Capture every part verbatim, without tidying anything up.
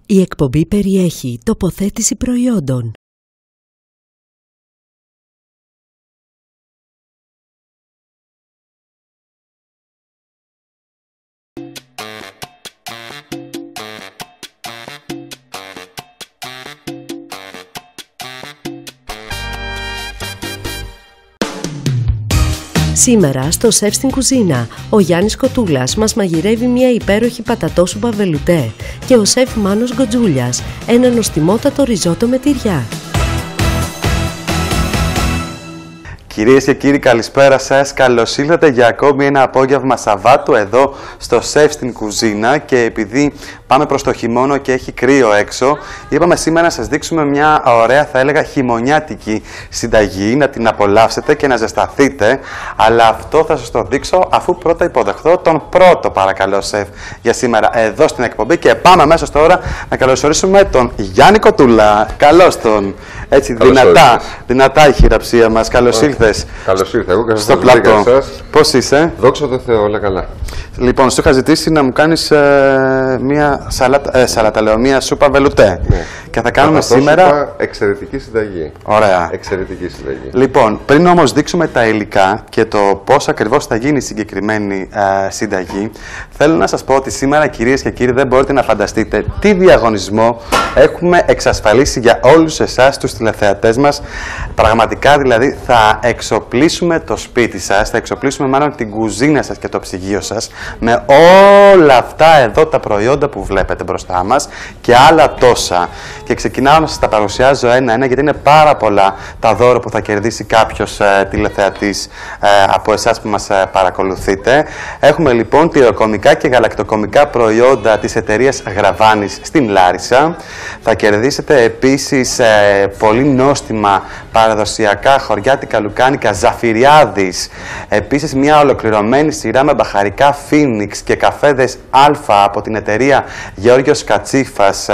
Η εκπομπή περιέχει τοποθέτηση προϊόντων. Σήμερα στο Σεφ στην Κουζίνα, ο Γιάννης Κοτούλας μας μαγειρεύει μια υπέροχη πατατόσουπα βελουτέ και ο Σεφ Μάνος Γκοτζούλιας ένα νοστιμότατο ριζότο με τυριά. Κυρίες και κύριοι, καλησπέρα σας. Καλώς ήλθατε για ακόμη ένα απόγευμα Σαββάτου εδώ στο Σεφ στην Κουζίνα. Και επειδή πάμε προς το χειμώνα και έχει κρύο έξω, είπαμε σήμερα να σας δείξουμε μια ωραία, θα έλεγα, χειμωνιάτικη συνταγή, να την απολαύσετε και να ζεσταθείτε. Αλλά αυτό θα σας το δείξω αφού πρώτα υποδεχθώ τον πρώτο, παρακαλώ, σεφ για σήμερα εδώ στην εκπομπή. Και πάμε αμέσως τώρα να καλωσορίσουμε τον Γιάννη Κοτούλα. Καλώς τον. Έτσι, καλώς δυνατά, όρισες. δυνατά η χειραψία μας. Καλώς ήλθες. Καλώς ήρθα, εγώ Στο πλατό. Πώς είσαι? Δόξα τω Θεώ, όλα καλά. Λοιπόν, σου είχα ζητήσει να μου κάνεις ε, μία σαλάτα, ε, σαλάτα, λέω, μία σούπα βελουτέ. Ναι. Και θα κάνουμε Πατατόσουπα, σήμερα... εξαιρετική συνταγή. Ωραία. Εξαιρετική συνταγή. Λοιπόν, πριν όμως δείξουμε τα υλικά και το πώς ακριβώς θα γίνει η συγκεκριμένη ε, συνταγή, θέλω να σας πω ότι σήμερα, κυρίες και κύριοι, δεν μπορείτε να φανταστείτε τι διαγωνισμό έχουμε εξασφαλίσει για όλους εσάς τους τηλεθεατές μας. Πραγματικά, δηλαδή, θα εξοπλίσουμε το σπίτι σας, θα εξοπλίσουμε μάλλον την κουζίνα σας και το ψυγείο σας με όλα αυτά εδώ τα προϊόντα που βλέπετε μπροστά μας και άλλα τόσα. Και ξεκινάω να σας τα παρουσιάζω ένα-ένα, γιατί είναι πάρα πολλά τα δώρα που θα κερδίσει κάποιος ε, τηλεθεατής ε, από εσάς που μας ε, παρακολουθείτε. Έχουμε λοιπόν τυροκομικά και γαλακτοκομικά προϊόντα της εταιρείας Γραβάνης στην Λάρισα. Θα κερδίσετε επίσης ε, πολύ νόστιμα παραδοσιακά χωριάτικα λουκάνικα Ζαφυριάδης. Επίσης μια ολοκληρωμένη σειρά με μπαχαρικά Φίνιξ και καφέδες Α από την εταιρεία Γεώργιος Κατσίφας. Ε,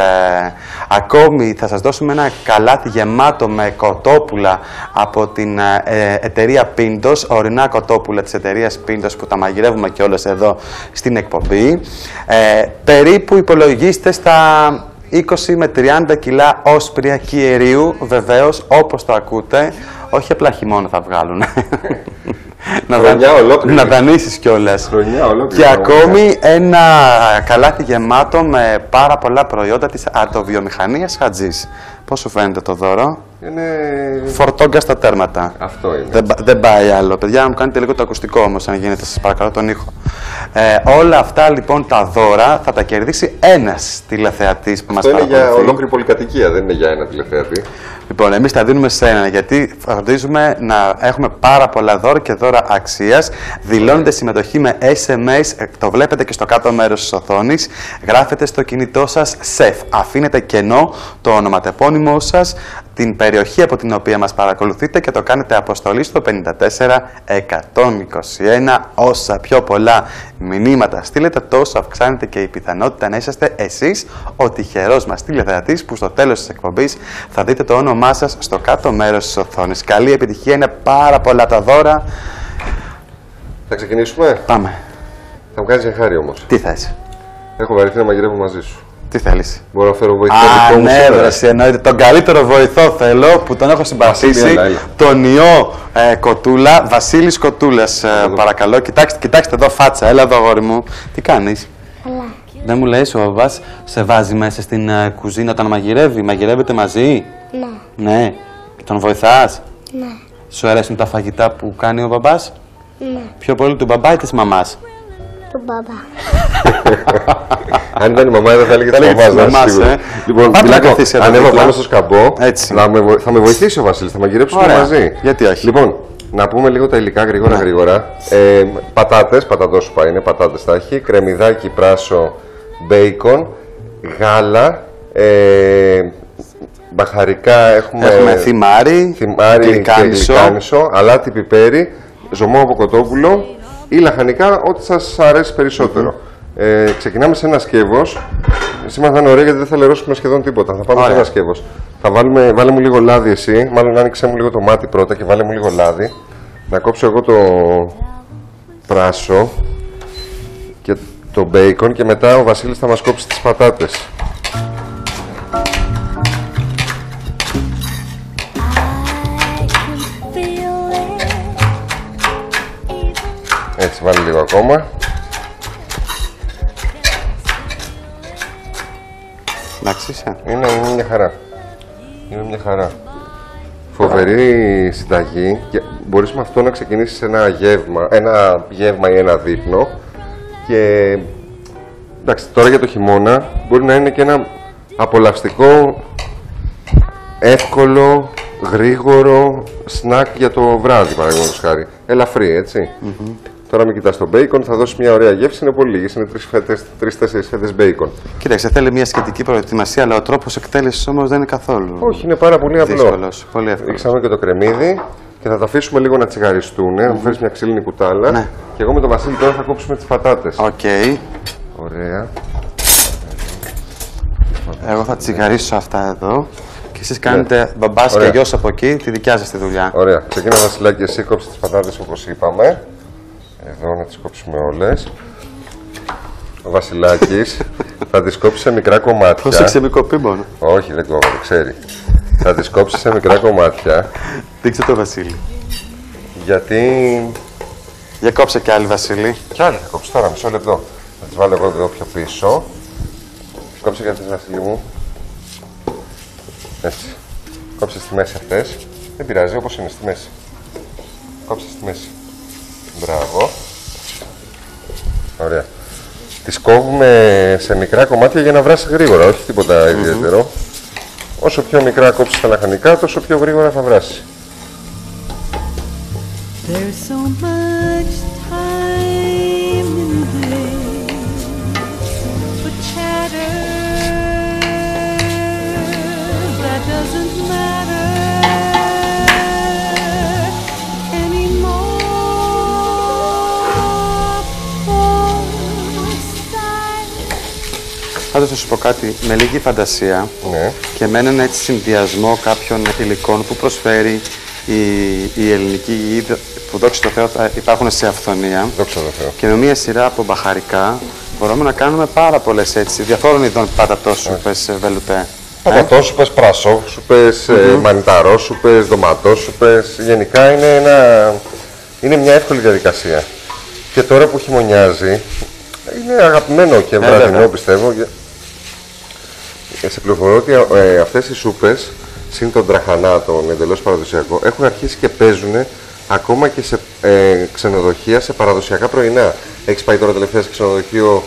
ακόμη θα σας δώσουμε ένα καλάθι γεμάτο με κοτόπουλα από την ε, εταιρεία Πίντος, ορεινά κοτόπουλα της εταιρείας Πίντος που τα μαγειρεύουμε κιόλας εδώ στην εκπομπή. Ε, περίπου υπολογίστε στα είκοσι με τριάντα κιλά όσπρια κιερίου, βεβαίως, όπως το ακούτε, όχι απλά χειμώνα θα βγάλουν. να, δα... να δανείσεις κιόλας. Και ακόμη ένα καλάθι γεμάτο με πάρα πολλά προϊόντα της αρτοβιομηχανίας Χατζής. Πώς σου φαίνεται το δώρο? Είναι... Φορτόγκα στα τέρματα. Αυτό είναι. Δεν, δεν πάει άλλο. Παιδιά, να μου κάνετε λίγο το ακουστικό όμως, αν γίνεται, σας παρακαλώ, τον ήχο. Ε, όλα αυτά λοιπόν τα δώρα θα τα κερδίσει ένας τηλεθεατής που μας παρακολουθεί. Αυτό είναι για ολόκληρη πολυκατοικία, δεν είναι για ένα τηλεθεατή. Λοιπόν, εμείς τα δίνουμε σε έναν, γιατί φροντίζουμε να έχουμε πάρα πολλά δώρα και δώρα αξίας. Δηλώνετε συμμετοχή με ες εμ ες, το βλέπετε και στο κάτω μέρος της οθόνης. Γράφετε στο κινητό σας σεφ. Αφήνετε κενό το ονοματεπώνυμό σας, την περιοχή από την οποία μας παρακολουθείτε και το κάνετε αποστολή στο πενήντα τέσσερα εκατόν είκοσι ένα. Όσα πιο πολλά μηνύματα στείλετε, τόσο αυξάνεται και η πιθανότητα να είσαστε εσείς ο τυχερός μας τηλεθεατής που στο τέλος της εκπομπής θα δείτε το όνομά σας στο κάτω μέρος της οθόνης. Καλή επιτυχία, είναι πάρα πολλά τα δώρα. Θα ξεκινήσουμε. Πάμε. Θα μου κάνεις για χάρη όμως. Τι θες? Έχω βαρεθεί να μαγειρεύω μαζί σου. Τι θέλεις? Μπορώ να φέρω βοηθό? Α, ναι, βρε, εννοείται. Τον καλύτερο βοηθό θέλω, που τον έχω συμπαθήσει, τον ιό ε, Κοτούλα, Βασίλης Κοτούλας, ε, παρακαλώ. Κοιτάξτε, κοιτάξτε εδώ φάτσα, έλα εδώ αγόρι μου. Τι κάνεις? Καλά. Δεν μου λες, ο μπαμπάς σε βάζει μέσα στην ε, κουζίνα όταν μαγειρεύει? Μαγειρεύετε μαζί? Ναι. Ναι. Τον βοηθάς? Ναι. Σου αρέσουν τα φαγητά που κάνει ο μπαμπάς? Ναι. Πιο πολύ του μπαμπά ή της μαμάς? Του μπαμπά. Αν ήταν η μαμά, δεν θα έλεγε της μαμάς. Ε. Λοιπόν, ανέβα πάνω στο σκαμπό. Θα με βοηθήσει ο Βασίλης, θα μαγειρέψουμε μαζί. Γιατί όχι. Λοιπόν, να πούμε λίγο τα υλικά γρήγορα γρήγορα. Ε, πατάτες, πατατόσουπα είναι, πατάτες θα έχει. Κρεμμυδάκι πράσο, μπέικον, γάλα, ε, μπαχαρικά έχουμε, έχουμε θυμάρι, θυμάρι γλυκάνισο, γλυκάνισο, αλάτι πιπέρι, ζωμό από κοτόπουλο ή λαχανικά, ό,τι σας αρέσει περισσότερο. Mm-hmm. ε, ξεκινάμε σε ένα σκεύος. Σήμερα θα είναι ωραίο γιατί δεν θα λερώσουμε σχεδόν τίποτα. Θα πάμε Ωραία. σε ένα σκεύος. Θα βάλουμε, βάλε μου λίγο λάδι εσύ, μάλλον άνοιξε μου λίγο το μάτι πρώτα και βάλε μου λίγο λάδι. Να κόψω εγώ το πράσο και το μπέικον και μετά ο Βασίλης θα μας κόψει τις πατάτες. βάλει λίγο ακόμα. Εντάξει, είσαι. Είναι, είναι μια χαρά. Είναι μια χαρά. Φοβερή συνταγή. Μπορείς με αυτό να ξεκινήσεις ένα γεύμα, ένα γεύμα ή ένα δείπνο. Και εντάξει, τώρα για το χειμώνα μπορεί να είναι και ένα απολαυστικό, εύκολο, γρήγορο σνακ για το βράδυ, παραδείγματος χάρη. Ελαφρύ, έτσι. Mm-hmm. Τώρα μην κοιτάς το μπέικον, θα δώσει μια ωραία γεύση, είναι πολύ λίγες, είναι τρεις τέσσερις φέτες μπέικον. Κοίταξε, θέλει μια σχετική προετοιμασία, αλλά ο τρόπος εκτέλεσης όμως δεν είναι καθόλου. Όχι, είναι πάρα πολύ απλό. Δύσκολος, πολύ εύκολος. Ρίξαμε και το κρεμμύδι και θα τα αφήσουμε λίγο να τσιγαριστούν. Mm-hmm. Θα φέρεις μια ξύλινη κουτάλα. Ναι. Και εγώ με τον Βασίλη τώρα θα κόψουμε τις πατάτες. Οκ. Okay. Ωραία. Εγώ θα τσιγαρίσω αυτά εδώ. Και εσείς κάνετε ναι. μπαμπάς Ωραία. και γιος από εκεί τη δικιά σας τη δουλειά. Ωραία. Ξεκίνα, Βασιλάκη, εσύ κόψεις τις πατάτες όπως είπαμε. Εδώ να τις κόψουμε όλες. Ο Βασιλάκης θα τις κόψει σε μικρά κομμάτια. Πώς είσαι μικροπίμπονο. Όχι, δεν κόβω, το ξέρει. Θα τις κόψει σε μικρά κομμάτια. Δείξε το Βασίλη. Γιατί... Για κόψε κι άλλη, Βασίλη. Κι άλλη θα κόψω τώρα, μισό λεπτό. Θα τις βάλω εγώ εδώ πιο πίσω. Κόψε κι αυτές, Βασίλη μου. Έτσι. Κόψε στη μέση αυτές. Δεν πειράζει, όπως είναι, στη μέση. Κόψε στη μέση. Μπράβο. Ωραία. Τις κόβουμε σε μικρά κομμάτια για να βράσει γρήγορα, όχι τίποτα mm-hmm. ιδιαίτερο. Όσο πιο μικρά κόψεις τα λαχανικά, τόσο πιο γρήγορα θα βράσει. Πάντως θα σου πω κάτι, με λίγη φαντασία ναι. και με έναν έτσι συνδυασμό κάποιων υλικών που προσφέρει η, η ελληνική γη, που δόξα τω Θεώ υπάρχουν σε αυθονία, δόξα τω Θεώ. Και με μια σειρά από μπαχαρικά μπορούμε να κάνουμε πάρα πολλές έτσι διαφόρων ειδών πατατόσουπες, βελουτέ. Πατατόσουπες, πρασόσουπες, mm-hmm. μανιταρόσουπες, ντοματόσουπες. Γενικά είναι, ένα, είναι μια εύκολη διαδικασία. Και τώρα που χειμωνιάζει, είναι αγαπημένο και βραδινό ε, πιστεύω. Σε πληροφορώ ότι ε, αυτές οι σούπες, συν τον τραχανά, τον εντελώς παραδοσιακό, έχουν αρχίσει και παίζουν ακόμα και σε ε, ξενοδοχεία, σε παραδοσιακά πρωινά. Έχεις πάει τώρα τελευταία σε ξενοδοχείο,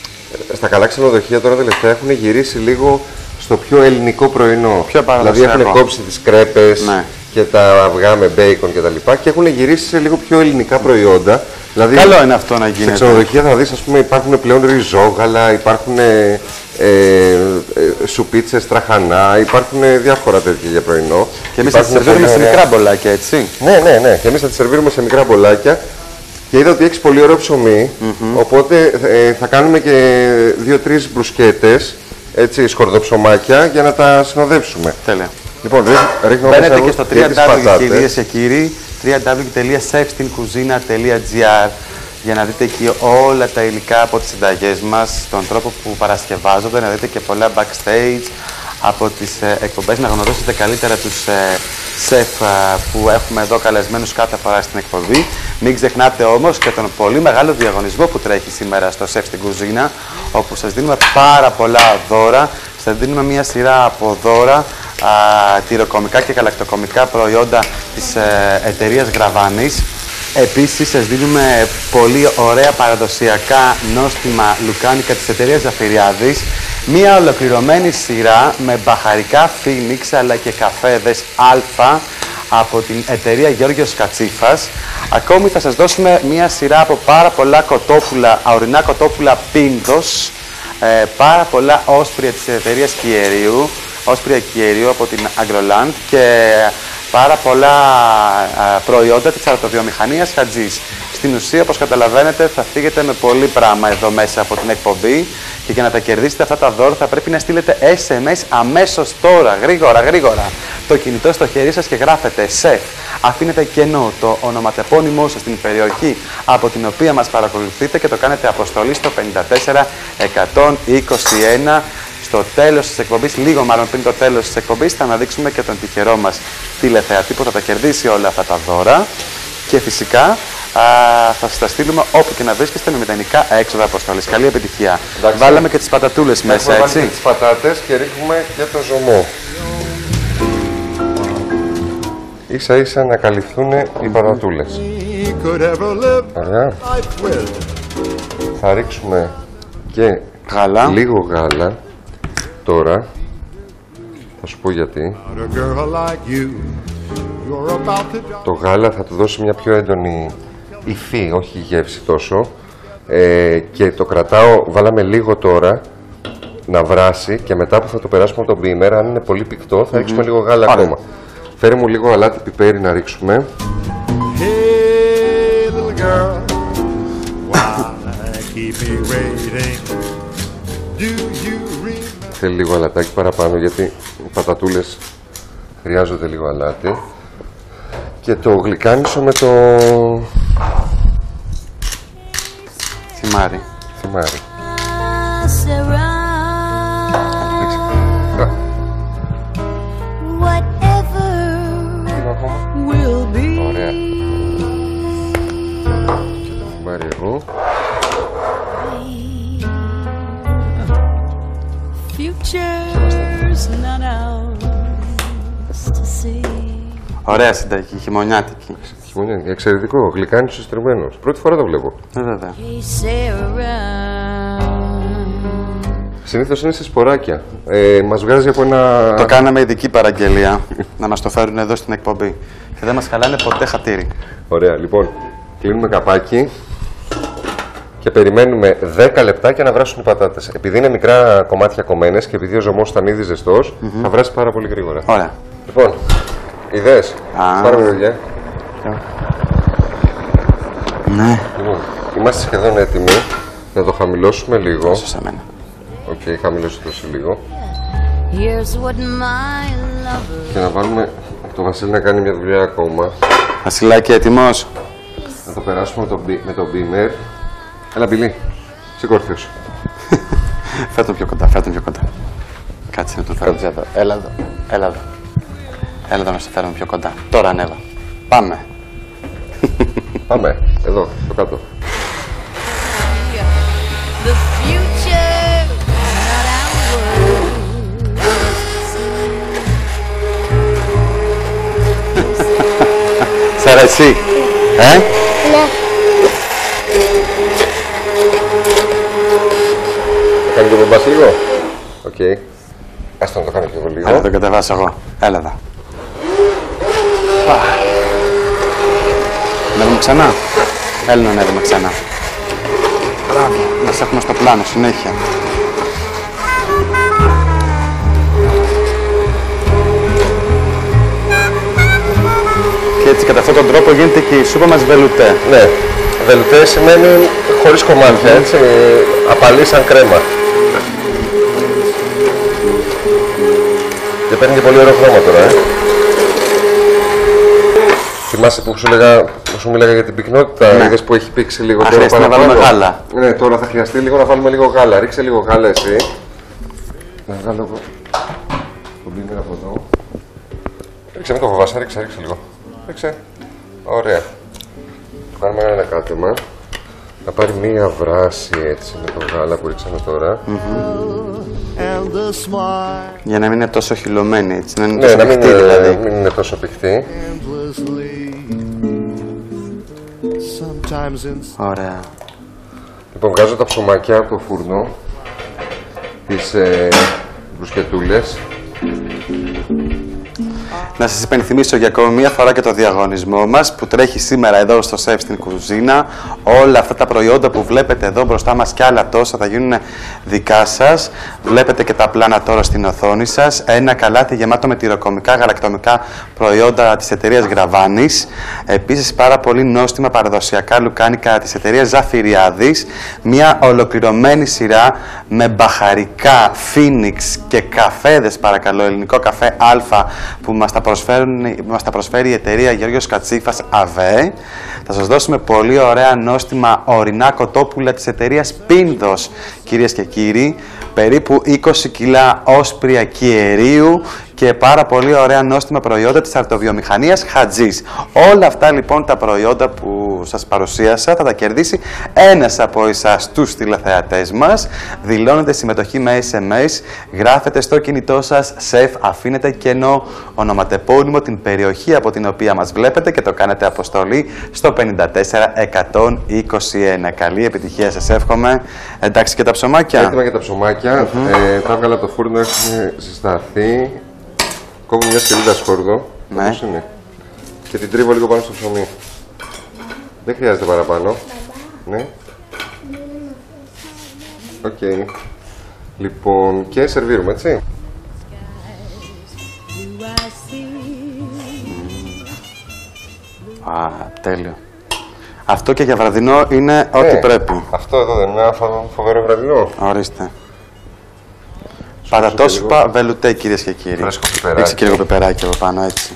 στα καλά ξενοδοχεία τώρα τελευταία έχουν γυρίσει λίγο στο πιο ελληνικό πρωινό. Πιο δηλαδή έχουν κόψει τις κρέπες ναι. και τα αυγά με μπέικον κτλ. Και, και έχουν γυρίσει σε λίγο πιο ελληνικά προϊόντα. Δηλαδή, καλό είναι αυτό να γίνεται. Σε ξενοδοχεία θα δεις, ας πούμε, υπάρχουν πλέον ριζόγαλα, υπάρχουν ε, ε, σουπίτσες, τραχανά, υπάρχουν διάφορα τέτοια για πρωινό. Και εμείς θα τις σερβίρουμε σε μικρά μπολάκια, έτσι. Ναι, ναι, ναι. Και εμείς θα τις σερβίρουμε σε μικρά μπολάκια. Και είδα ότι έχεις πολύ ωραίο ψωμί, mm-hmm. οπότε ε, θα κάνουμε και δύο-τρεις μπρουσκέτες, έτσι, σκορδοψωμάκια, για να τα συνοδεύσουμε. Τέλεια. Λοιπόν, ρίχνω μπαίνετε και στο double-u double-u double-u, κυρίες και κύριοι, double-u double-u double-u τελεία σεφ στην κουζίνα τελεία τζι άρ για να δείτε εκεί όλα τα υλικά από τις συνταγές μας, τον τρόπο που παρασκευάζονται, να δείτε και πολλά backstage από τις ε, εκπομπές, να γνωρίσετε καλύτερα τους ε, σεφ ε, που έχουμε εδώ καλεσμένους κάθε φορά στην εκπομπή. Μην ξεχνάτε όμως και τον πολύ μεγάλο διαγωνισμό που τρέχει σήμερα στο Σεφ στην Κουζίνα, όπου σας δίνουμε πάρα πολλά δώρα, σας δίνουμε μια σειρά από δώρα, α, τυροκομικά και γαλακτοκομικά προϊόντα της ε, εταιρείας Γραβάνης. Επίσης, σας δίνουμε πολύ ωραία παραδοσιακά νόστιμα λουκάνικα της εταιρείας Ζαφυριάδης. Μία ολοκληρωμένη σειρά με μπαχαρικά Phoenix αλλά και καφέδες Α από την εταιρεία Γιώργος Κατσίφας. Ακόμη θα σας δώσουμε μία σειρά από πάρα πολλά κοτόπουλα, αορεινά κοτόπουλα Πίνδος, ε, πάρα πολλά όσπρια της εταιρείας Κιερίου, όσπρια Κιερίου από την Agroland και πάρα πολλά α, προϊόντα της αρτοβιομηχανίας Χατζής. Στην ουσία, όπως καταλαβαίνετε, θα φύγετε με πολύ πράγμα εδώ μέσα από την εκπομπή και για να τα κερδίσετε αυτά τα δώρα θα πρέπει να στείλετε ες εμ ες αμέσως τώρα, γρήγορα, γρήγορα, το κινητό στο χέρι σας και γράφετε ΣΕΦ. Αφήνετε κενό το ονοματεπώνυμό σας στην περιοχή από την οποία μας παρακολουθείτε και το κάνετε αποστολή στο πέντε τέσσερα εκατόν είκοσι ένα. Στο τέλος της εκπομπής, λίγο μάλλον πριν το τέλος της εκπομπής, θα αναδείξουμε και τον τυχερό μας τηλεθεατή που θα τα κερδίσει όλα αυτά τα δώρα. Και φυσικά θα σας τα στείλουμε όπου και να βρίσκεστε με μηδενικά έξοδα αποστολής. Καλή επιτυχία. Εντάξει. Βάλαμε και τις πατατούλες μέσα, Έχουμε έτσι. βάλει και τις πατάτες και ρίχνουμε και το ζωμό. Ίσα ίσα να καλυφθούν οι πατατούλες. Ωραία. Θα ρίξουμε και Γάλα. λίγο γάλα τώρα. Θα σου πω γιατί. Το γάλα θα του δώσει μια πιο έντονη υφή, όχι γεύση τόσο. Ε, και το κρατάω, βάλαμε λίγο τώρα να βράσει και μετά που θα το περάσουμε από τον μπίμερ, αν είναι πολύ πικτό, θα mm-hmm. ρίξουμε λίγο γάλα Άρα. ακόμα. Φέρε μου λίγο αλάτι πιπέρι να ρίξουμε. Hey, little girl, why keep me waiting? Do you remember? Θέλει λίγο αλατάκι παραπάνω γιατί οι πατατούλες χρειάζονται λίγο αλάτι. Και το γλυκάνισο με το Θυμάρι. θυμάρι. Λίγο ακόμα. Ωραία. Και το θυμάρι εγώ. Ωραία συνταγή, χειμωνιάτικη. Χειμωνιάτικη, εξαιρετικό. Γλυκάνισο στριμμένος. Πρώτη φορά το βλέπω. Ε, βέβαια. Συνήθως είναι σε σποράκια. Ε, μας βγάζει από ένα... Το κάναμε ειδική παραγγελία να μας το φέρουν εδώ στην εκπομπή. Και δεν μας χαλάνε ποτέ χατήρι. Ωραία, λοιπόν, κλείνουμε καπάκι και περιμένουμε δέκα λεπτάκια να βράσουν οι πατάτες. Επειδή είναι μικρά κομμάτια κομμένες και επειδή ο ζωμός ήταν ήδη ζεστός, mm-hmm. θα βράσει πάρα πολύ γρήγορα. Ωραία. Λοιπόν, ιδέες. Α. Πάρε με δουλειά. Ναι. Λοιπόν, είμαστε σχεδόν έτοιμοι να το χαμηλώσουμε λίγο. Όσο σε μένα. Οκ, okay, χαμηλώστε το σε λίγο. Και να βάλουμε το Βασίλη να κάνει μια δουλειά ακόμα. Βασιλάκι, έτοιμος. Να το περάσουμε με το, με το beamer. Έλα, Μπιλί. Σηκώρθιος. Φέρ' τον πιο κοντά, φέρ' τον πιο κοντά. Κάτσε να τον φέρω εδώ. Έλα εδώ, έλα εδώ. Έλα εδώ να σε φέρουμε πιο κοντά. Τώρα ανέβα. Πάμε. Πάμε, εδώ, στο κάτω. Σ' αρέσει, ε? Ναι. Θα κάνει και ο μπαμπάς λίγο. Οκ. Okay. Ας το να το κάνω και εγώ λίγο. Έλα, το κατεβάσω εγώ. Έλα εδώ. Ανέβουμε ξανά. Έλα να ανέβουμε ξανά. Μπράβο. Να σε έχουμε στο πλάνο συνέχεια. Και έτσι κατά αυτόν τον τρόπο γίνεται και η σούπα μας βελουτέ. Ναι. Βελουτέ σημαίνει χωρίς κομμάτια, έτσι. Απαλή σαν κρέμα. Και παίρνει και πολύ ωραίο χρώμα τώρα, ε. Θυμάσαι που σου, λέγα, που σου μίλαγα για την πυκνότητα, ναι. Είδες που έχει πήξει λίγο. Α, χρειάζεται να βάλουμε γάλα. Ναι, τώρα θα χρειαστεί λίγο να βάλουμε λίγο γάλα. Ρίξε λίγο γάλα εσύ. Να βγάλω εγώ τον μπίμερ από εδώ. Ρίξε, μην το φοβάσαι, ρίξε, ρίξε λίγο. Ρίξε. Ωραία. Το κάνουμε ένα ανακάτεμα. Να πάρει μία βράση έτσι με το γάλα που ρίξαμε τώρα. Mm-hmm. Για να μην είναι τόσο χυλωμένη, έτσι, να είναι Ναι, τόσο να μην, πηχτή δηλαδή. μην είναι τόσο πηχτή. Ωραία. Λοιπόν, βγάζω τα ψωμάκια από το φούρνο, τις ε, μπρουσκετούλες. Να σας υπενθυμίσω για ακόμη μία φορά και το διαγωνισμό μας που τρέχει σήμερα εδώ στο Σεφ στην κουζίνα. Όλα αυτά τα προϊόντα που βλέπετε εδώ μπροστά μας και άλλα τόσα θα γίνουν δικά σας. Βλέπετε και τα πλάνα τώρα στην οθόνη σας. Ένα καλάθι γεμάτο με τυροκομικά γαλακτομικά προϊόντα της εταιρείας Γραβάνης. Επίσης πάρα πολύ νόστιμα παραδοσιακά λουκάνικα της εταιρείας Ζαφυριάδης. Μια ολοκληρωμένη σειρά με μπαχαρικά, φίνιξ και καφέδες, παρακαλώ, ελληνικό καφέ Α που μας τα μας τα προσφέρει η εταιρεία Γεώργιος Κατσίφας ΑΒΕ. Θα σας δώσουμε πολύ ωραία νόστιμα ορεινά κοτόπουλα της εταιρείας Πίνδος, κυρίες και κύριοι. Περίπου είκοσι κιλά όσπρια κιερίου και πάρα πολύ ωραία νόστιμα προϊόντα της αρτοβιομηχανίας Χατζής. Όλα αυτά λοιπόν τα προϊόντα που σας παρουσίασα θα τα κερδίσει ένας από εσάς τους τηλεθεατές μας. Δηλώνετε συμμετοχή με ες εμ ες, γράφετε στο κινητό σας σεφ, αφήνετε κενό, ονοματεπώνυμο, την περιοχή από την οποία μας βλέπετε και το κάνετε αποστολή στο πενήντα τέσσερα εκατόν είκοσι ένα. Καλή επιτυχία σας εύχομαι. Εντάξει και τα ψωμάκια. Έτοιμα και τα ψωμάκια. Mm-hmm. ε, τα έβγαλα από το φούρνο, έχουν συσταθεί. Κόβω μια σκελίδα σκόρδο. Ναι. Πώς είναι. Και την τρίβω λίγο πάνω στο ψωμί. Δεν χρειάζεται παραπάνω. Ναι. Οκ. Okay. Λοιπόν, και σερβίρουμε, έτσι. Α, τέλειο. Αυτό και για βραδινό είναι ό,τι ε, πρέπει. Αυτό εδώ δεν είναι ένα φοβερό βραδινό. Ορίστε. Πατατόσουπα βελουτέ, κυρίες και κύριοι. Φρέσκο πιπεράκι. Ρίξε και λίγο πιπεράκι από πάνω, έτσι.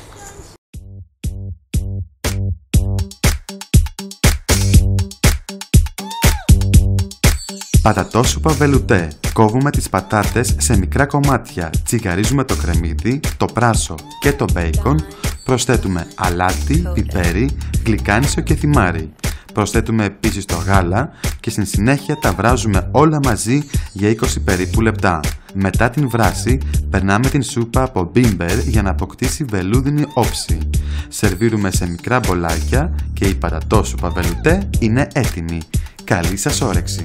Πατατόσουπα βελουτέ. Κόβουμε τις πατάτες σε μικρά κομμάτια, τσιγαρίζουμε το κρεμμύδι, το πράσο και το μπέικον, προσθέτουμε αλάτι, πιπέρι, γλυκάνισο και θυμάρι. Προσθέτουμε επίσης το γάλα και στην συνέχεια τα βράζουμε όλα μαζί για είκοσι περίπου λεπτά. Μετά την βράση, περνάμε την σούπα από μπίμπερ για να αποκτήσει βελούδινη όψη. Σερβίρουμε σε μικρά μπολάκια και η πατατόσουπα βελουτέ είναι έτοιμη. Καλή σας όρεξη!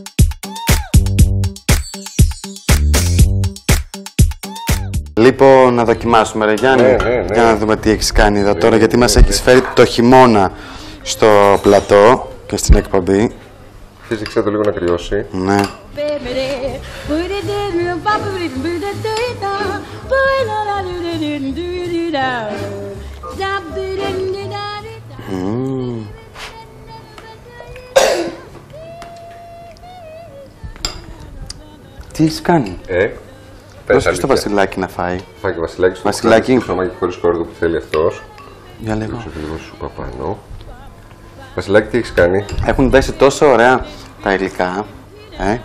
Λοιπόν, να δοκιμάσουμε ρε Γιάννη, ναι, ναι, ναι. για να δούμε τι έχεις κάνει εδώ τώρα, ναι, γιατί ναι, μας ναι. έχεις φέρει το χειμώνα στο πλατό και στην εκπομπή. Φύσηξε το λίγο να κρυώσει. Ναι. Mm. Τι έχεις κάνει? Ε, δώσε στο Βασιλάκι να φάει. Φάει και Βασιλάκι στο Βασιλάκι. Το ψωμάκι χωρίς κόρδο που θέλει αυτός. Για λίγο. Δώσε λίγο σούπα πάνω. Βασιλάκι, τι έχεις κάνει? Έχουν δέσει τόσο ωραία τα υλικά. Ε.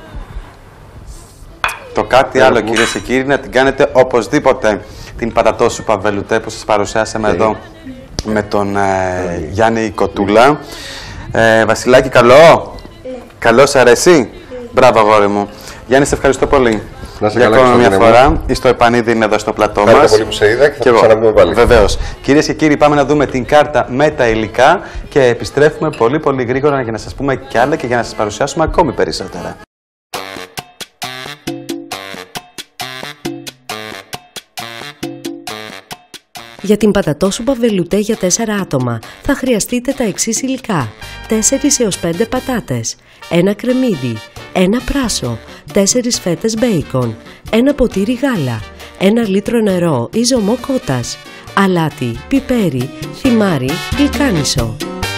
Το κάτι Yeah, άλλο, μου. κυρίες και κύριοι, να την κάνετε οπωσδήποτε την πατατόσουπα βελουτέ που σας παρουσιάσαμε Okay. εδώ με τον ε, okay. Γιάννη Κοτούλα. Ε, Βασιλάκι, καλό. Ναι. Καλό, σ' αρέσει. Μπράβο, αγόρι μου. Γιάννη, σε ευχαριστώ πολύ. Να σε για καλά, ακόμα μια Κωνσταντίνε φορά. Η στο επανίδι είναι εδώ στο πλατό μας. Ευχαριστώ πολύ που σε είδα και θα το ξαναπούμε πάλι. Βεβαίως. Κυρίες και κύριοι, πάμε να δούμε την κάρτα με τα υλικά και επιστρέφουμε πολύ πολύ γρήγορα για να σας πούμε κι άλλα και για να σας παρουσιάσουμε ακόμη περισσότερα. Για την πατατόσουπα βελουτέ για τέσσερα άτομα θα χρειαστείτε τα εξής υλικά: τέσσερις έως πέντε πατάτες, ένα κρεμμύδι, ένα πράσο, τέσσερις φέτες μπέικον, ένα ποτήρι γάλα, ένα λίτρο νερό ή ζωμό κότας, αλάτι, πιπέρι, θυμάρι, γλυκάνισο.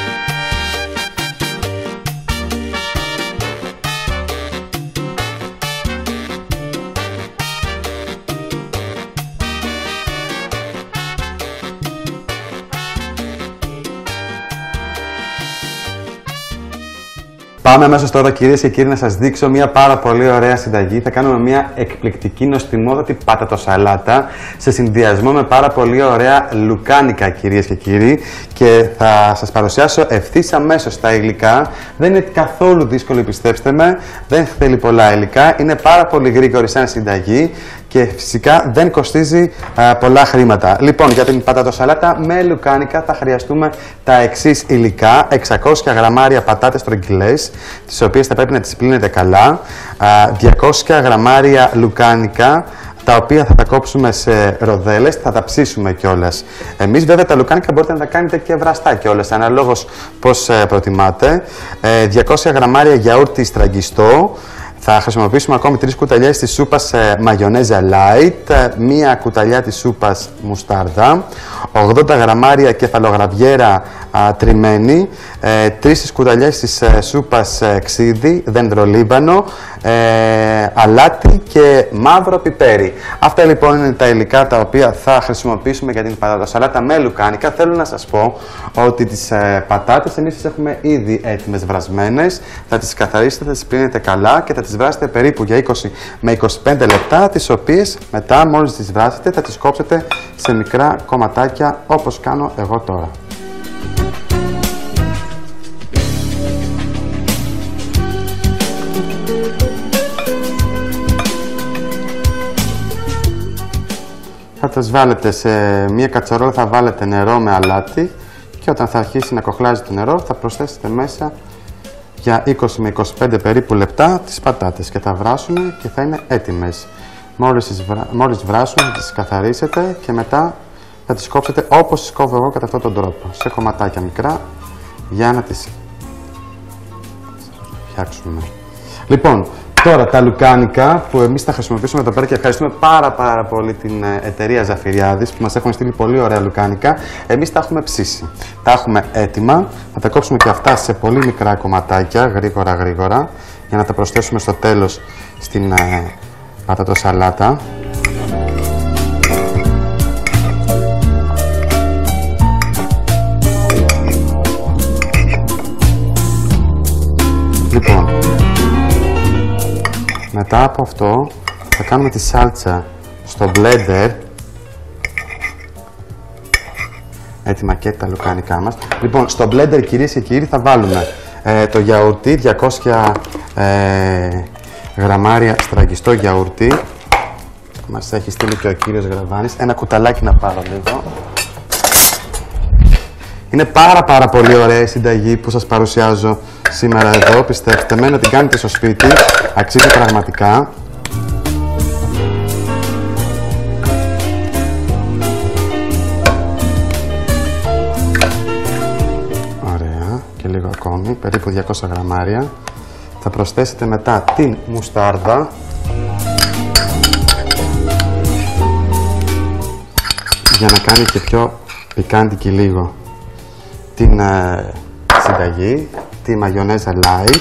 Πάμε αμέσως τώρα, κυρίες και κύριοι, να σας δείξω μια πάρα πολύ ωραία συνταγή. Θα κάνουμε μια εκπληκτική νοστιμότατη πατατοσαλάτα σε συνδυασμό με πάρα πολύ ωραία λουκάνικα, κυρίες και κύριοι. Και θα σας παρουσιάσω ευθύς αμέσως τα υλικά. Δεν είναι καθόλου δύσκολο, πιστέψτε με. Δεν θέλει πολλά υλικά. Είναι πάρα πολύ γρήγορη σαν συνταγή. Και φυσικά δεν κοστίζει α, πολλά χρήματα. Λοιπόν, για την πατατοσαλάτα με λουκάνικα θα χρειαστούμε τα εξής υλικά: εξακόσια γραμμάρια πατάτες στρογγυλές, τις οποίες θα πρέπει να τις πλύνετε καλά, α, διακόσια γραμμάρια λουκάνικα, τα οποία θα τα κόψουμε σε ροδέλες, θα τα ψήσουμε κιόλας. Εμείς βέβαια τα λουκάνικα μπορείτε να τα κάνετε και βραστά κιόλας, αναλόγως πώς ε, προτιμάτε. Ε, διακόσια γραμμάρια γιαούρτι στραγγιστό. Θα χρησιμοποιήσουμε ακόμη τρεις κουταλιές της σούπας ε, μαγιονέζα light, μία κουταλιά της σούπας μουστάρδα, ογδόντα γραμμάρια κεφαλογραβιέρα α, τριμμένη, ε, τρεις κουταλιές της ε, σούπας ε, ξύδι, δεντρολίβανο, ε, αλάτι και μαύρο πιπέρι. Αυτά λοιπόν είναι τα υλικά τα οποία θα χρησιμοποιήσουμε για την πατατοσαλάτα με λουκάνικα. Θέλω να σας πω ότι τις ε, πατάτες εμείς τις έχουμε ήδη έτοιμες βρασμένες. Θα τις καθαρίσετε, θα τις πλύνετε καλά και θα τις τις βράσετε περίπου για είκοσι με είκοσι πέντε λεπτά, τις οποίες μετά μόλις τις βράσετε θα τις κόψετε σε μικρά κομματάκια όπως κάνω εγώ τώρα. Θα τις βάλετε σε μία κατσαρόλα, θα βάλετε νερό με αλάτι και όταν θα αρχίσει να κοχλάζει το νερό θα προσθέσετε μέσα για είκοσι με είκοσι πέντε περίπου λεπτά τις πατάτες και θα βράσουν και θα είναι έτοιμες. Μόλις, τις βρα... Μόλις βράσουν θα τις καθαρίσετε και μετά θα τις κόψετε όπως τις κόβω εγώ κατά αυτόν τον τρόπο, σε κομματάκια μικρά για να τις φτιάξουμε. Λοιπόν, τώρα τα λουκάνικα που εμείς θα χρησιμοποιήσουμε εδώ πέρα και ευχαριστούμε πάρα πάρα πολύ την εταιρεία Ζαφυριάδης που μας έχουν στείλει πολύ ωραία λουκάνικα. Εμείς τα έχουμε ψήσει. Τα έχουμε έτοιμα. Θα τα κόψουμε και αυτά σε πολύ μικρά κομματάκια, γρήγορα γρήγορα, για να τα προσθέσουμε στο τέλος στην ε, πατατοσαλάτα. Λοιπόν, μετά από αυτό θα κάνουμε τη σάλτσα στο blender. Έτοιμα και τα λουκάνικά μας. Λοιπόν, στο blender κυρίες και κύριοι θα βάλουμε ε, το γιαουρτί, διακόσια ε, γραμμάρια στραγγιστό γιαουρτί. Μας έχει στείλει και ο κύριος Γραβάνης. Ένα κουταλάκι να πάρω λίγο. Είναι πάρα πάρα πολύ ωραία η συνταγή που σας παρουσιάζω σήμερα εδώ. Πιστέψτε με, να την κάνετε στο σπίτι. Αξίζει πραγματικά. Ωραία. Και λίγο ακόμη, περίπου διακόσια γραμμάρια. Θα προσθέσετε μετά την μουστάρδα. Για να κάνει και πιο πικάντικη λίγο την ε, συνταγή, τη μαγιονέζα light.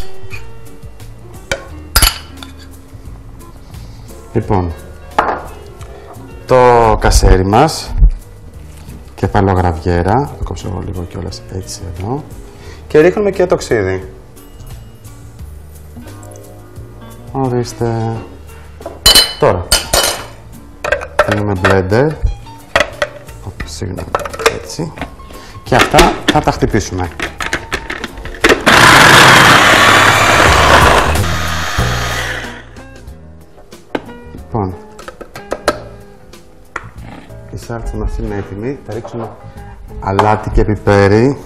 Λοιπόν, το κασέρι μας, κεφαλογραβιέρα, το κόψω εγώ λίγο κιόλας έτσι εδώ, και ρίχνουμε και το ξύδι. Ορίστε. Τώρα, θέλουμε blender, συγγνώμη, έτσι. Και αυτά θα τα χτυπήσουμε. Λοιπόν, η σάλτσα μας είναι έτοιμη. Θα ρίξουμε αλάτι και πιπέρι.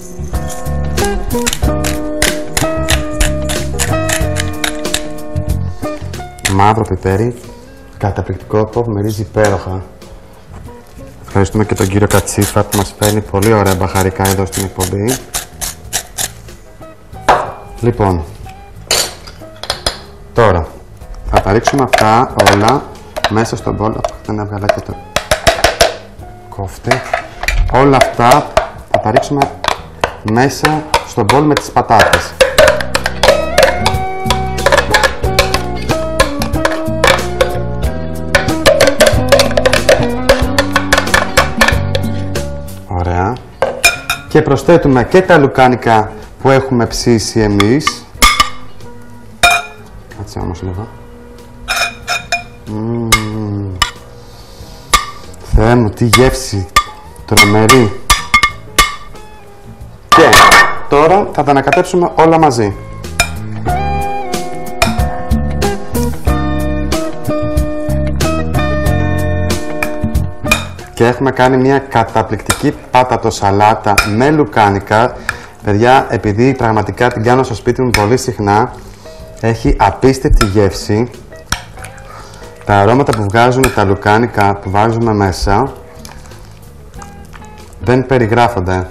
Μαύρο πιπέρι, καταπληκτικό, που μυρίζει υπέροχα. Ευχαριστούμε και τον κύριο Κατσίφα που μας φέρνει πολύ ωραία μπαχαρικά εδώ στην εκπομπή. Λοιπόν, τώρα θα τα ρίξουμε αυτά όλα μέσα στον μπολ. Δεν έβγαλα και το κόφτη. Όλα αυτά θα τα ρίξουμε μέσα στον μπολ με τις πατάτες. Ωραία. Και προσθέτουμε και τα λουκάνικα που έχουμε ψήσει εμείς. Κάτσε όμως λίγο. Mm. Θεέ μου, τι γεύση τρομερή. Και τώρα θα τα ανακατέψουμε όλα μαζί. Και έχουμε κάνει μια καταπληκτική πατατοσαλάτα με λουκάνικα. Παιδιά, επειδή πραγματικά την κάνω στο σπίτι μου πολύ συχνά, έχει απίστευτη γεύση. Τα αρώματα που βγάζουν τα λουκάνικα που βάζουμε μέσα δεν περιγράφονται.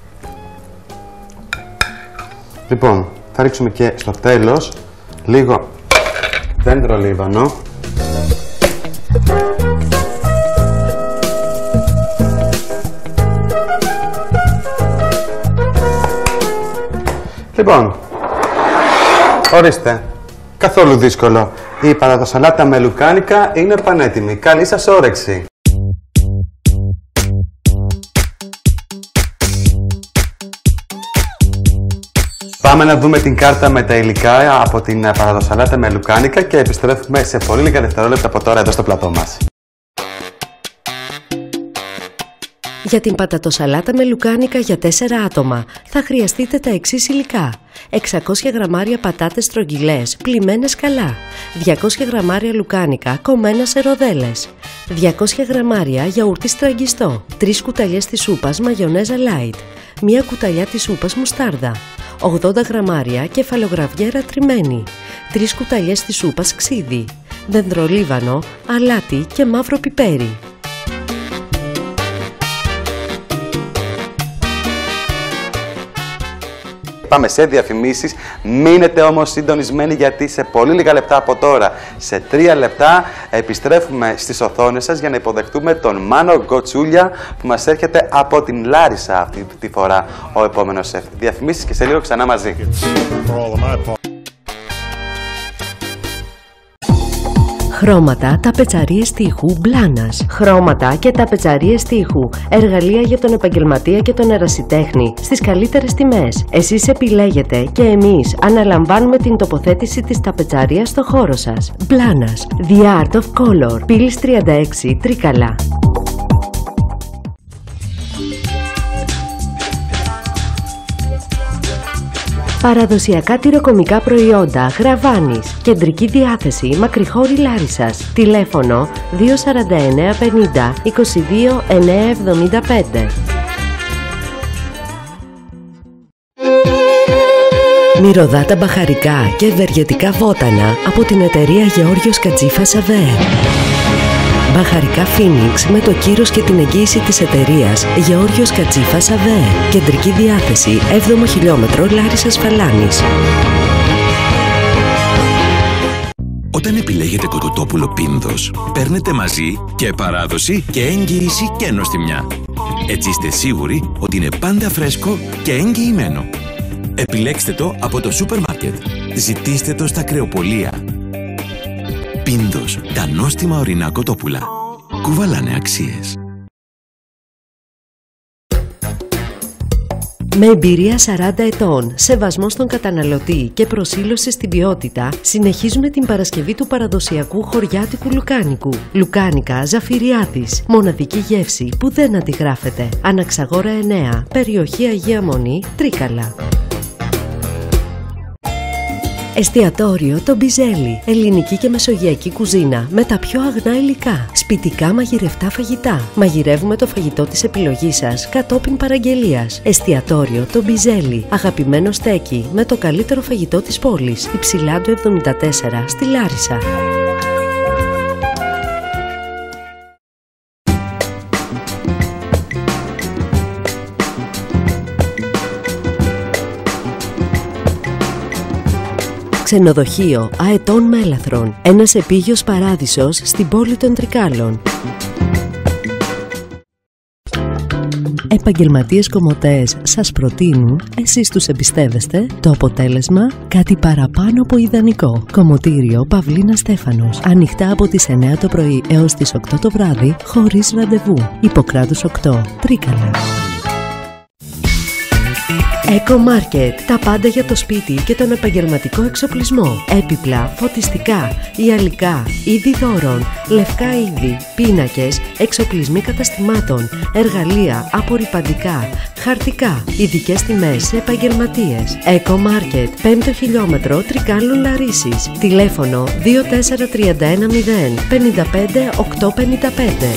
Λοιπόν, θα ρίξουμε και στο τέλος λίγο δέντρο λίβανο. Λοιπόν, ορίστε, καθόλου δύσκολο. Η πατατοσαλάτα με λουκάνικα είναι πανέτοιμη. Καλή σας όρεξη! Πάμε να δούμε την κάρτα με τα υλικά από την πατατοσαλάτα με λουκάνικα και επιστρέφουμε σε πολύ λίγα δευτερόλεπτα από τώρα εδώ στο πλατό μας. Για την πατατοσαλάτα με λουκάνικα για τέσσερα άτομα θα χρειαστείτε τα εξής υλικά: εξακόσια γραμμάρια πατάτες στρογγυλές πλυμμένες καλά, διακόσια γραμμάρια λουκάνικα κομμένα σε ροδέλες, διακόσια γραμμάρια γιαούρτι στραγγιστό, τρεις κουταλιές της σούπας μαγιονέζα light, μία κουταλιά της σούπας μουστάρδα, ογδόντα γραμμάρια κεφαλογραβιέρα τριμμένη, τρεις κουταλιές της σούπας ξύδι, δεντρολίβανο, αλάτι και μαύρο πιπέρι. Πάμε σε διαφημίσεις, μείνετε όμως συντονισμένοι γιατί σε πολύ λίγα λεπτά από τώρα, σε τρία λεπτά, επιστρέφουμε στις οθόνες σας για να υποδεχτούμε τον Μάνο Γκοτσούλια που μας έρχεται από την Λάρισα αυτή τη φορά ο επόμενος σεφ. Διαφημίσεις και σε λίγο ξανά μαζί. Χρώματα, ταπετσαρίες τοίχου, Μπλάνας. Χρώματα και ταπετσαρίες τοίχου. Εργαλεία για τον επαγγελματία και τον ερασιτέχνη στις καλύτερες τιμές. Εσείς επιλέγετε και εμείς αναλαμβάνουμε την τοποθέτηση της ταπετσαρίας στο χώρο σας. Μπλάνας. The Art of Color. Πύλης τριάντα έξι, Τρίκαλα. Παραδοσιακά τυροκομικά προϊόντα Γραβάνης. Κεντρική διάθεση Μακρυχώρη Λάρισσας. Τηλέφωνο δύο σαράντα εννέα πενήντα είκοσι δύο εννιακόσια εβδομήντα πέντε. Μυρωδάτα μπαχαρικά και ευεργετικά βότανα από την εταιρεία Γεώργιος Κατζήφας ΑΒΕ. Μπαχαρικά Phoenix με το κύρος και την εγγύηση της εταιρείας Γεώργιος Κατζήφας ΑΒΕ. Κεντρική διάθεση έβδομο χιλιόμετρο Λάρισσας Φαλάνης. Όταν επιλέγετε κοτοτόπουλο Πίνδος, παίρνετε μαζί και παράδοση και εγγύηση και νοστιμιά. Έτσι είστε σίγουροι ότι είναι πάντα φρέσκο και εγγυημένο. Επιλέξτε το από το σούπερ μάρκετ. Ζητήστε το στα κρεοπολία. Πίνδος, τα νόστιμα ορεινά κοτόπουλα. Κουβαλάνε αξίες. Με εμπειρία σαράντα ετών, σεβασμό στον καταναλωτή και προσήλωση στην ποιότητα, συνεχίζουμε την παρασκευή του παραδοσιακού χωριάτικου λουκάνικου. Λουκάνικα Ζαφυριάδης. Μοναδική γεύση που δεν αντιγράφεται. Αναξαγόρα εννέα, περιοχή Αγία Μονή, Τρίκαλα. Εστιατόριο το Μπιζέλι. Ελληνική και μεσογειακή κουζίνα με τα πιο αγνά υλικά. Σπιτικά μαγειρευτά φαγητά. Μαγειρεύουμε το φαγητό της επιλογής σας κατόπιν παραγγελίας. Εστιατόριο το Μπιζέλι. Αγαπημένο στέκι με το καλύτερο φαγητό της πόλης. Υψηλάντου εβδομήντα τέσσερα στη Λάρισα. Ξενοδοχείο Αετών Μέλαθρων. Ένας επίγειος παράδεισος στην πόλη των Τρικάλων. Επαγγελματίες κομμωτές σας προτείνουν, εσείς τους εμπιστεύεστε, το αποτέλεσμα κάτι παραπάνω από ιδανικό. Κομμωτήριο Παυλίνα Στέφανος. Ανοιχτά από τις εννέα το πρωί έως τις οκτώ το βράδυ, χωρίς ραντεβού. Ιπποκράτους οκτώ, Τρίκαλα. Eco Market. Τα πάντα για το σπίτι και τον επαγγελματικό εξοπλισμό. Έπιπλα, φωτιστικά, ιαλικά, είδη δώρων, λευκά είδη, πίνακες, εξοπλισμοί καταστημάτων, εργαλεία, απορρυπαντικά, χαρτικά, ειδικές τιμές σε επαγγελματίες. Eco Market. πέμπτο χιλιόμετρο Τρικάλων Λαρίσης. Τηλέφωνο δύο τέσσερα τρία ένα μηδέν πέντε πέντε οκτώ πέντε πέντε.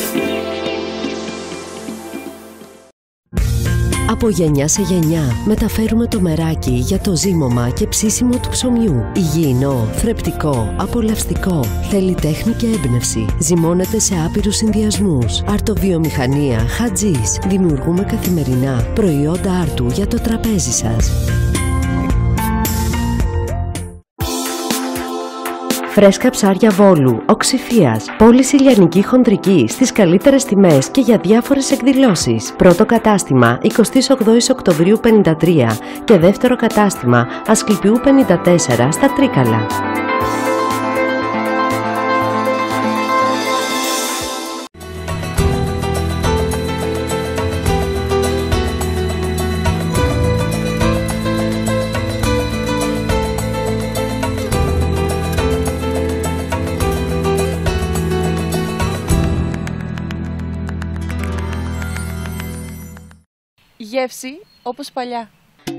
Από γενιά σε γενιά μεταφέρουμε το μεράκι για το ζύμωμα και ψήσιμο του ψωμιού. Υγιεινό, θρεπτικό, απολαυστικό. Θέλει τέχνη και έμπνευση. Ζυμώνεται σε άπειρους συνδυασμούς. Αρτοβιομηχανία Χατζής. Δημιουργούμε καθημερινά προϊόντα άρτου για το τραπέζι σας. Φρέσκα ψάρια Βόλου, Οξυφίας. Πώληση λιανική χοντρική στις καλύτερες τιμές και για διάφορες εκδηλώσεις. Πρώτο κατάστημα εικοστή όγδοη Οκτωβρίου πενήντα τρία και δεύτερο κατάστημα Ασκληπιού πενήντα τέσσερα στα Τρίκαλα. γεύση όπως παλιά.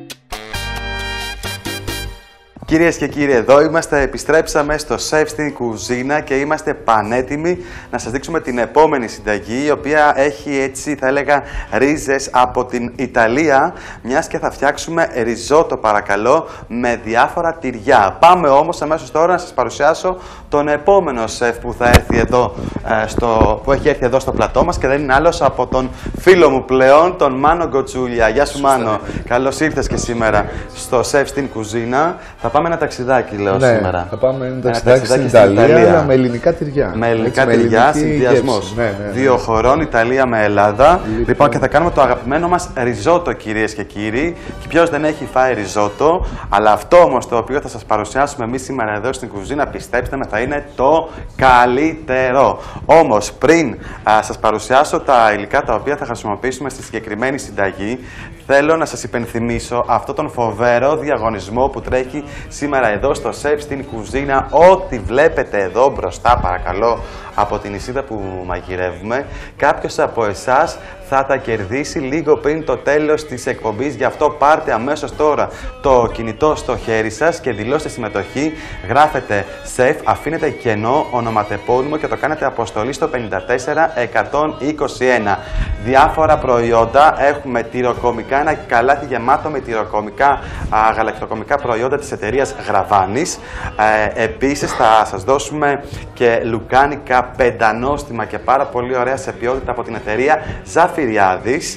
Κυρίες και κύριοι, εδώ είμαστε, επιστρέψαμε στο Σεφ στην κουζίνα και είμαστε πανέτοιμοι να σας δείξουμε την επόμενη συνταγή, η οποία έχει, έτσι θα έλεγα, ρίζες από την Ιταλία, μιας και θα φτιάξουμε ριζότο, παρακαλώ, με διάφορα τυριά. Πάμε όμως αμέσως τώρα να σας παρουσιάσω τον επόμενο σεφ που θα έρθει εδώ, ε, στο, που έχει έρθει εδώ στο πλατό μας και δεν είναι άλλος από τον φίλο μου πλέον, τον Μάνο Γκοτσούλια. Γεια σου Μάνο, καλώς ήρθες και σήμερα στο Σεφ στην κουζίνα. Θα πάμε ένα ταξιδάκι, λέω, ναι, σήμερα. Θα πάμε ένα ταξιδάκι, στην Ιταλία, Ιταλία, με ελληνικά τυριά. Με ελληνικά τυριά, συνδυασμός. Ναι, ναι, ναι. Δύο χωρών, Ιταλία με Ελλάδα. Λοιπόν. λοιπόν, και θα κάνουμε το αγαπημένο μας ριζότο, κυρίες και κύριοι. Και ποιος δεν έχει φάει ριζότο, αλλά αυτό όμως το οποίο θα σας παρουσιάσουμε εμείς σήμερα εδώ στην κουζίνα, πιστέψτε με, θα είναι το καλύτερο. Όμως, πριν α, σας παρουσιάσω τα υλικά τα οποία θα χρησιμοποιήσουμε στη συγκεκριμένη συνταγή, θέλω να σας υπενθυμίσω αυτό τον φοβερό διαγωνισμό που τρέχει σήμερα εδώ στο Σεφ στην κουζίνα. Ό,τι βλέπετε εδώ μπροστά, παρακαλώ, από την νησίδα που μαγειρεύουμε, κάποιος από εσάς θα τα κερδίσει λίγο πριν το τέλος της εκπομπής. Γι' αυτό πάρτε αμέσως τώρα το κινητό στο χέρι σας και δηλώστε συμμετοχή. Γράφετε Σεφ, αφήνετε κενό ονοματεπώνυμο και το κάνετε αποστολή στο πενήντα τέσσερα εκατόν είκοσι ένα. Διάφορα προϊόντα. Έχουμε τυροκομικά, ένα καλάθι γεμάτο με τυροκομικά, γαλακτοκομικά προϊόντα της εταιρείας Γραβάνης. Ε, επίσης θα σας δώσουμε και λουκάνικα πεντανόστιμα και πάρα πολύ ωραία σε ποιότητα από την εταιρεία Ζαφυριάδης.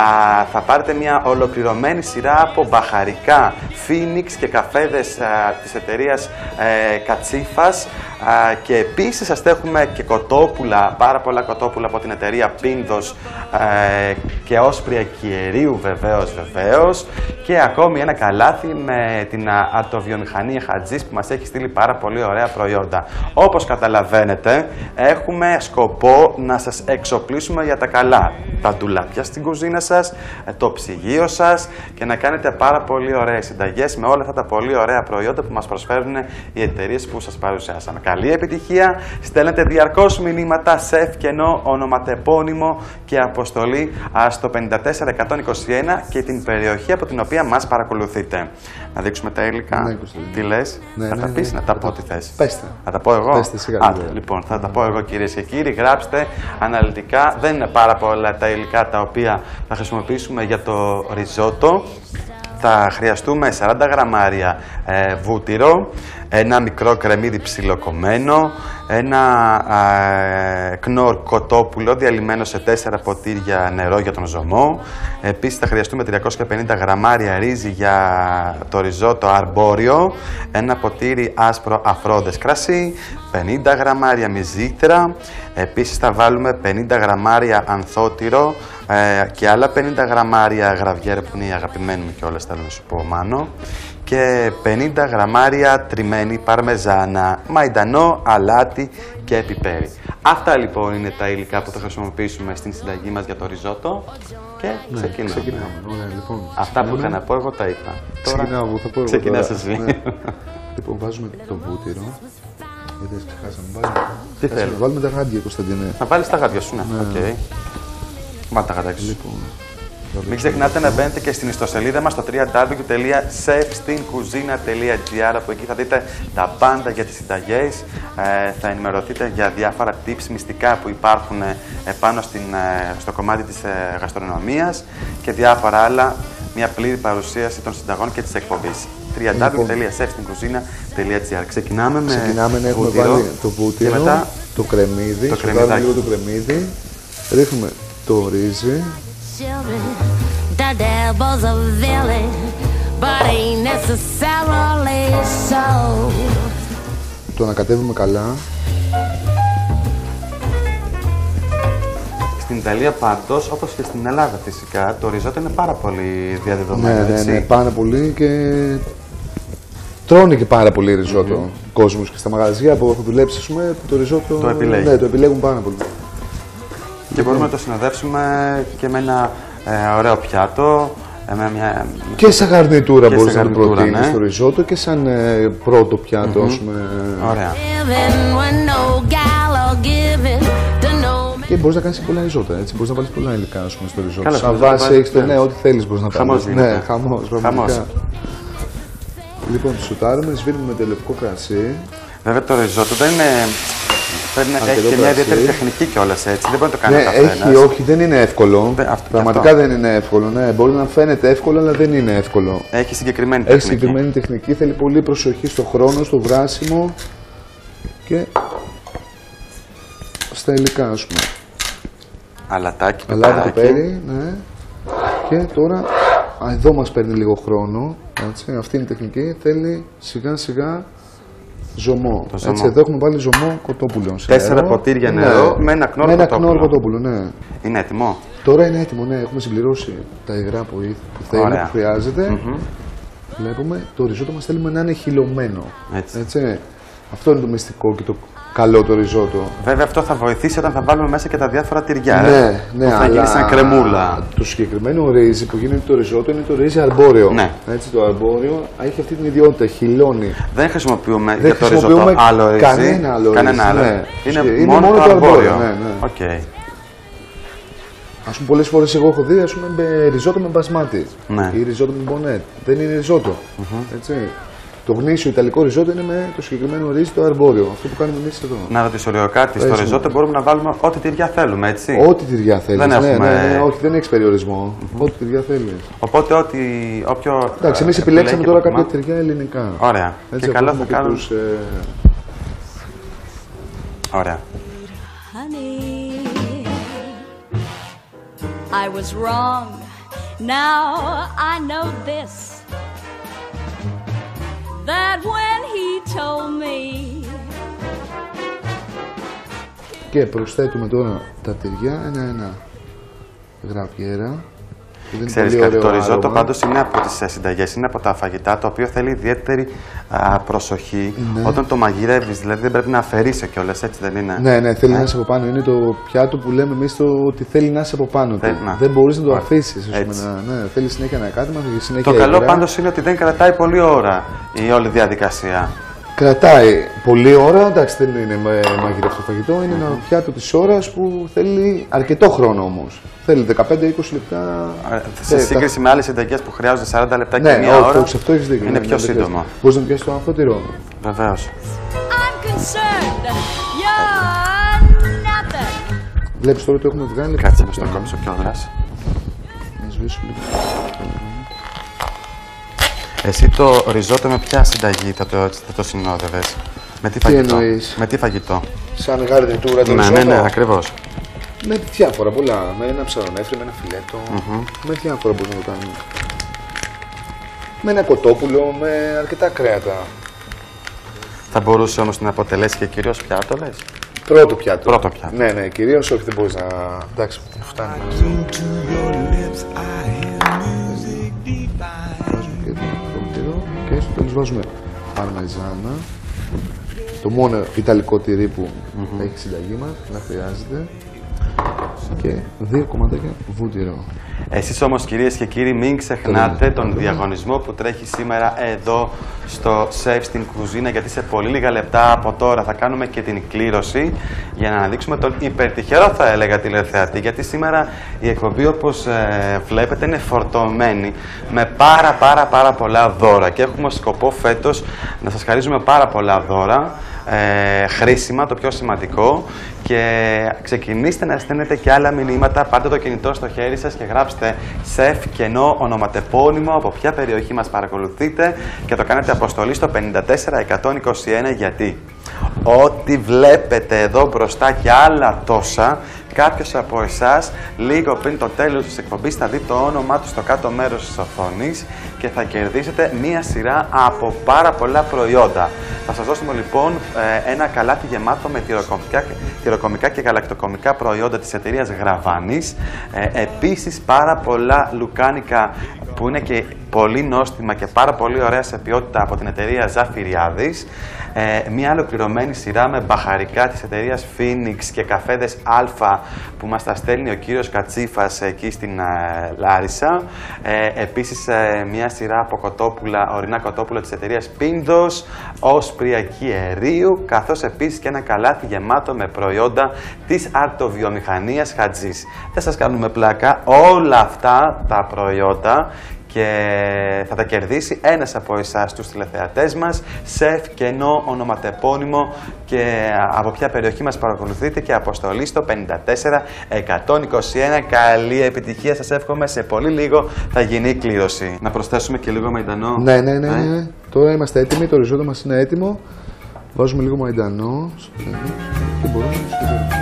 Θα πάρετε μια ολοκληρωμένη σειρά από μπαχαρικά, φίνιξ και καφέδες α, της εταιρείας ε, Κατσίφας. Α, και επίσης σας έχουμε και κοτόπουλα, πάρα πολλά κοτόπουλα από την εταιρεία Πίνδος ε, και όσπρια Κιερίου, βεβαίως, βεβαίως. Και ακόμη ένα καλάθι με την αρτοβιομηχανία Χατζής που μας έχει στείλει πάρα πολύ ωραία προϊόντα. Όπως καταλαβαίνετε, έχουμε σκοπό να σας εξοπλίσουμε για τα καλά. Τα ντουλάπια στην κουζίνα σας, το ψυγείο σας και να κάνετε πάρα πολύ ωραίες συνταγές με όλα αυτά τα πολύ ωραία προϊόντα που μας προσφέρουν οι εταιρείες που σας παρουσιάσαμε. Καλή επιτυχία, στέλνετε διαρκώς μηνύματα Σεφ, κενό, ονοματεπώνυμο και αποστολή στο πενήντα τέσσερα εκατόν είκοσι ένα και την περιοχή από την οποία μας παρακολουθείτε. Να δείξουμε τα υλικά. Ναι, τι λες, ναι, θα ναι, τα πεις, ναι, να τα πω τι θες. Πέστε. Θα τα πω εγώ. Πέστε, σιγά, Άντε, λοιπόν, θα τα πω εγώ, κυρίες και κύριοι. Γράψτε αναλυτικά. Δεν είναι πάρα πολλά τα υλικά τα οποία θα χρησιμοποιήσουμε για το ριζότο. Θα χρειαστούμε σαράντα γραμμάρια ε, βούτυρο, ένα μικρό κρεμμύδι ψιλοκομμένο, ένα ε, κνόρ κοτόπουλο διαλυμένο σε τέσσερα ποτήρια νερό για τον ζωμό. Επίσης θα χρειαστούμε τριακόσια πενήντα γραμμάρια ρύζι για το ριζότο αρμπόριο, ένα ποτήρι άσπρο αφρόδες κρασί, πενήντα γραμμάρια μυζήτρα. Επίσης θα βάλουμε πενήντα γραμμάρια ανθότυρο ε, και άλλα πενήντα γραμμάρια γραβιέρα που είναι η αγαπημένη μου κιόλας, θέλω να σου πω, Μάνο. Και πενήντα γραμμάρια τριμμένη παρμεζάνα, μαϊντανό, αλάτι και πιπέρι. Αυτά λοιπόν είναι τα υλικά που θα χρησιμοποιήσουμε στην συνταγή μας για το ριζότο. Και ναι, ξεκινάμε. ξεκινάμε. Ωραία, λοιπόν, αυτά που είχα να πω εγώ τα είπα. Ξεκινάω εγώ, θα πω εγώ. Ξεκινάς εσύ. Ναι. Λοιπόν, βάζουμε το βούτυρο. Γιατί δεν ξεχάσαμε. Βάλουμε... Τι θέλουμε. Βάλουμε τα γάντια, Κωνσταντίνε. Να βάλεις τα γάντια σου, ναι. ναι. Okay. Βάλτε τα γάντια σου. Λοιπόν, μην ξεχνάτε να μπαίνετε και στην ιστοσελίδα μας στο double-u double-u double-u τελεία σεφ στην κουζίνα τελεία τζι άρ, που εκεί θα δείτε τα πάντα για τις συνταγές, ε, θα ενημερωθείτε για διάφορα tips μυστικά που υπάρχουν επάνω στην, ε, στο κομμάτι της ε, γαστρονομίας και διάφορα άλλα, μια πλήρη παρουσίαση των συνταγών και της εκπομπής. double-u double-u double-u τελεία σεφ στην κουζίνα τελεία τζι άρ. Ξεκινάμε με Ξεκινάμε να έχουμε βούτυρο, βάλει το βούτυρο, και μετά το κρεμμύδι, το σοδάρουμε λίγο το κρεμμύδι, ρίχνουμε το ρύζι. The devil's a villain, but ain't necessarily so. Το ανακατεύουμε καλά. Στην Ιταλία πάντως, όπως και στην Ελλάδα φυσικά, το ριζότο είναι πάρα πολύ διαδεδομένο. Ναι, ναι, έτσι. ναι, πάρα πολύ και τρώνε και πάρα πολύ ριζότο mm-hmm. κόσμος και στα μαγαζιά που έχω δουλέψει, πούμε, το ριζότο το, ναι, το επιλέγουν πάρα πολύ. Και λοιπόν, μπορούμε να το συνοδεύσουμε και με ένα ε, ωραίο πιάτο. Ε, με μια... Και σαν γαρνιτούρα μπορείς να το προτείνεις ναι. το ριζότο και σαν ε, πρώτο πιάτο, mm-hmm. ας πούμε. Ωραία. Και μπορεί να κάνει πολλά ριζότα. Έτσι. Μπορεί να βάλει πολλά υλικά ας πούμε, στο ριζότο. Καλά, σαν μπορείς να βάση βάλεις, έχει το ναι. ναι, ό,τι θέλει μπορεί να Χαμός βάλει. γίνεται. Ναι, χαμό. Χαμός. Λοιπόν, το σουτάρουμε, σβήνουμε με το λευκό κρασί. Βέβαια το ριζότο δεν είναι. Πρέπει να έχει και μια κρασί. ιδιαίτερη τεχνική κιόλας έτσι. Δεν μπορεί να το κάνει Ναι, ο καθένας. έχει, όχι, δεν είναι εύκολο. Δε- αυτό- Πραγματικά αυτό. δεν είναι εύκολο. Ναι, μπορεί να φαίνεται εύκολο, αλλά δεν είναι εύκολο. Έχει συγκεκριμένη Έχει τεχνική. συγκεκριμένη τεχνική, θέλει πολύ προσοχή στο χρόνο, στο βράσιμο και στα υλικά, ας πούμε. Αλατάκι, Αλάτι, πιπεράκι. πιπέρι, ναι. Και τώρα, α, εδώ μας παίρνει λίγο χρόνο, έτσι, αυτή είναι η τεχνική, θέλει σιγά σιγά ζωμό. Το ζωμό. Έτσι, εδώ έχουμε βάλει ζωμό κοτόπουλο. σε Τέσσερα νερό. ποτήρια Ναι. νερό με ένα κνόρο με ένα κοτόπουλο. κνόρο κοτόπουλο, ναι. Είναι έτοιμο. Τώρα είναι έτοιμο, ναι, έχουμε συμπληρώσει τα υγρά που, που θέλει, Ωραία. που χρειάζεται. Βλέπουμε, το ριζότο μας θέλουμε να είναι χυλωμένο. Έτσι. Αυτό είναι το μυστικό και το καλό το ριζότο. Βέβαια αυτό θα βοηθήσει όταν θα βάλουμε μέσα και τα διάφορα τυριά. Ναι, ε, ναι, που θα αλλά γίνει σαν κρεμούλα. το συγκεκριμένο ρύζι που γίνεται το ριζότο είναι το ρύζι αρμπόρεο. Ναι. Έτσι, το αρμπόρεο έχει αυτή την ιδιότητα, χυλώνει. Δεν χρησιμοποιούμε Δεν για το ριζότο χρησιμοποιούμε άλλο ρύζι. κανένα άλλο Κανένα ρύζι, άλλο. ναι. Είναι, Είναι μόνο, μόνο το το αρμπόριο. αρμπόριο, ναι, ναι. Οκ. Ας πούμε, πολλές φορές εγώ έχω δει ας πούμε, με ριζότο με μπασμάτι Ναι. ή ριζότο με μπονέτ. Δεν είναι ριζότο. Έτσι. Το γνήσιο ιταλικό ριζότο είναι με το συγκεκριμένο ρύζι το αρμπόριο. Αυτό που κάνουμε εμείς εδώ. Να ρωτήσω λίγο κάτι. Στο Πες μου. ριζότο μπορούμε να βάλουμε ό,τι τυριά θέλουμε, έτσι. Ό,τι τυριά θέλεις. Δεν ναι, έχουμε- ναι, ναι, όχι, δεν έχεις περιορισμό. Ό,τι τυριά θέλεις. Οπότε ό,τι. Όποιο, Εντάξει, ε, εμείς επιλέγει επιλέξαμε και τώρα προτιμά. κάποια τυριά ελληνικά. Ωραία. Έτσι, Και καλό έχουμε θα και κάνουμε. τους, ε, Ωραία. Honey, I was wrong. Now I know this. That when he told me. Και προσθέτουμε τώρα τα τυριά ένα-ένα. Γραβιέρα. που δίνει Ξέρεις πολύ κάτι, ωραίο το ριζότο άρωμα. πάντως είναι από τις ε, συνταγές, είναι από τα φαγητά το οποίο θέλει ιδιαίτερη α, προσοχή. Ναι. Όταν το μαγειρεύεις, δηλαδή δεν πρέπει να αφαιρείσαι κιόλας, έτσι δεν είναι. Ναι, ναι, θέλει Ε, να είσαι από πάνω. Είναι το πιάτο που λέμε εμεί ότι θέλει να είσαι από πάνω του. Θέλει να. Δεν μπορεί να το Ωραία. αφήσει. Έτσι. Ναι, θέλει συνέχεια ένα κάτωμα, συνέχεια Το καλό υγρά. πάντως είναι ότι δεν κρατάει πολλή ώρα η όλη διαδικασία. Κρατάει πολλή ώρα, εντάξει δεν είναι μα- μαγειρευτό φαγητό, είναι ένα πιάτο της ώρας που θέλει αρκετό χρόνο όμως. Θέλει δεκαπέντε με είκοσι λεπτά. Ε, Σε Ε, σύγκριση τα- με άλλες συνταγές που χρειάζονται σαράντα λεπτά και Ναι, μία ώρα, όχι, σε αυτό έχεις δίκιο. είναι ναι, πιο ναι, δεν σύντομο. χρειάζεται. Μπορείς να πιάσεις το αμφωτηρό. Βεβαίως. I'm concerned. You're nothing. Βλέπεις τώρα το έχουμε βγάλει. Κάτσε με στο κόψω κιόλας. Να σβήσουμε λίγο. Εσύ το ριζότο με ποια συνταγή θα το, θα το συνόδευες? Με τι Τι φαγητό? εννοείς? Με τι φαγητό? Σαν γαρνιτούρα το Ναι, ριζότο. ναι, ναι, ακριβώς. Με διάφορα πολλά. Με ένα ψαρονέφρι, με ένα φιλέτο. Με διάφορα μπορούμε να το κάνουμε. Με ένα κοτόπουλο, με αρκετά κρέατα. Θα μπορούσε όμως να αποτελέσει και κυρίως πιάτο, λες? Πρώτο πιάτο. Πρώτο πιάτο. Ναι, ναι, κυρίως όχι, δεν μπορείς να. Εντάξει, φτάνει. Βάζουμε και το φροντίρο και στο τέλος βάζουμε παρμεζάνα. Το μόνο ιταλικό τυρί που έχει συνταγή μας, να χρειάζεται. Και δύο κομματάκια βούτυρο. Εσείς όμως κυρίες και κύριοι μην ξεχνάτε τον διαγωνισμό που τρέχει σήμερα εδώ στο Σεφ στην κουζίνα, γιατί σε πολύ λίγα λεπτά από τώρα θα κάνουμε και την κλήρωση για να αναδείξουμε τον υπερτυχερό, θα έλεγα, τηλεθεατή, γιατί σήμερα η εκπομπή, όπως ε, βλέπετε, είναι φορτωμένη με πάρα πάρα πάρα πολλά δώρα και έχουμε σκοπό φέτος να σας χαρίζουμε πάρα πολλά δώρα ε, χρήσιμα, το πιο σημαντικό, και ξεκινήστε να στέλνετε και άλλα μηνύματα, πάρτε το κινητό στο χέρι σας και γράψτε σεφ κενό ονοματεπώνυμο από ποια περιοχή μας παρακολουθείτε και το κάνετε αποστολή στο πενήντα τέσσερα εκατόν είκοσι ένα, γιατί ό,τι βλέπετε εδώ μπροστά και άλλα τόσα, κάποιος από εσάς λίγο πριν το τέλος της εκπομπής θα δει το όνομά του στο κάτω μέρος της οθόνης και θα κερδίσετε μία σειρά από πάρα πολλά προϊόντα. Θα σας δώσουμε λοιπόν ένα καλάθι γεμάτο με τυροκομικά, τυροκομικά και γαλακτοκομικά προϊόντα της εταιρείας Γραβάνης. Ε, επίσης πάρα πολλά λουκάνικα που είναι και πολύ νόστιμα και πάρα πολύ ωραία σε ποιότητα από την εταιρεία Ζαφυριάδης. Ε, μια ολοκληρωμένη σειρά με μπαχαρικά της εταιρείας Phoenix και καφέδες Αλφα που μας τα στέλνει ο κύριος Κατσίφας εκεί στην ε, Λάρισα. Ε, επίσης ε, μια σειρά από κοτόπουλα, ορεινά κοτόπουλα της εταιρείας Πίνδος, Όσπριακή Αερίου, καθώς επίσης και ένα καλάθι γεμάτο με προϊόντα της αρτοβιομηχανίας Χατζής. Δεν σας κάνουμε πλάκα, όλα αυτά τα προϊόντα και θα τα κερδίσει ένας από εσάς τους τηλεθεατές μας, σεφ, κενό, ονοματεπώνυμο και από ποια περιοχή μας παρακολουθείτε και αποστολή στο πενήντα τέσσερα εκατόν είκοσι ένα. Καλή επιτυχία, σας εύχομαι, σε πολύ λίγο θα γίνει η κλήρωση. Να προσθέσουμε και λίγο μαϊντανό. Ναι, ναι, ναι, ναι. Τώρα είμαστε έτοιμοι, το ριζότο μας είναι έτοιμο. Βάζουμε λίγο μαϊντανό και μπορούμε να το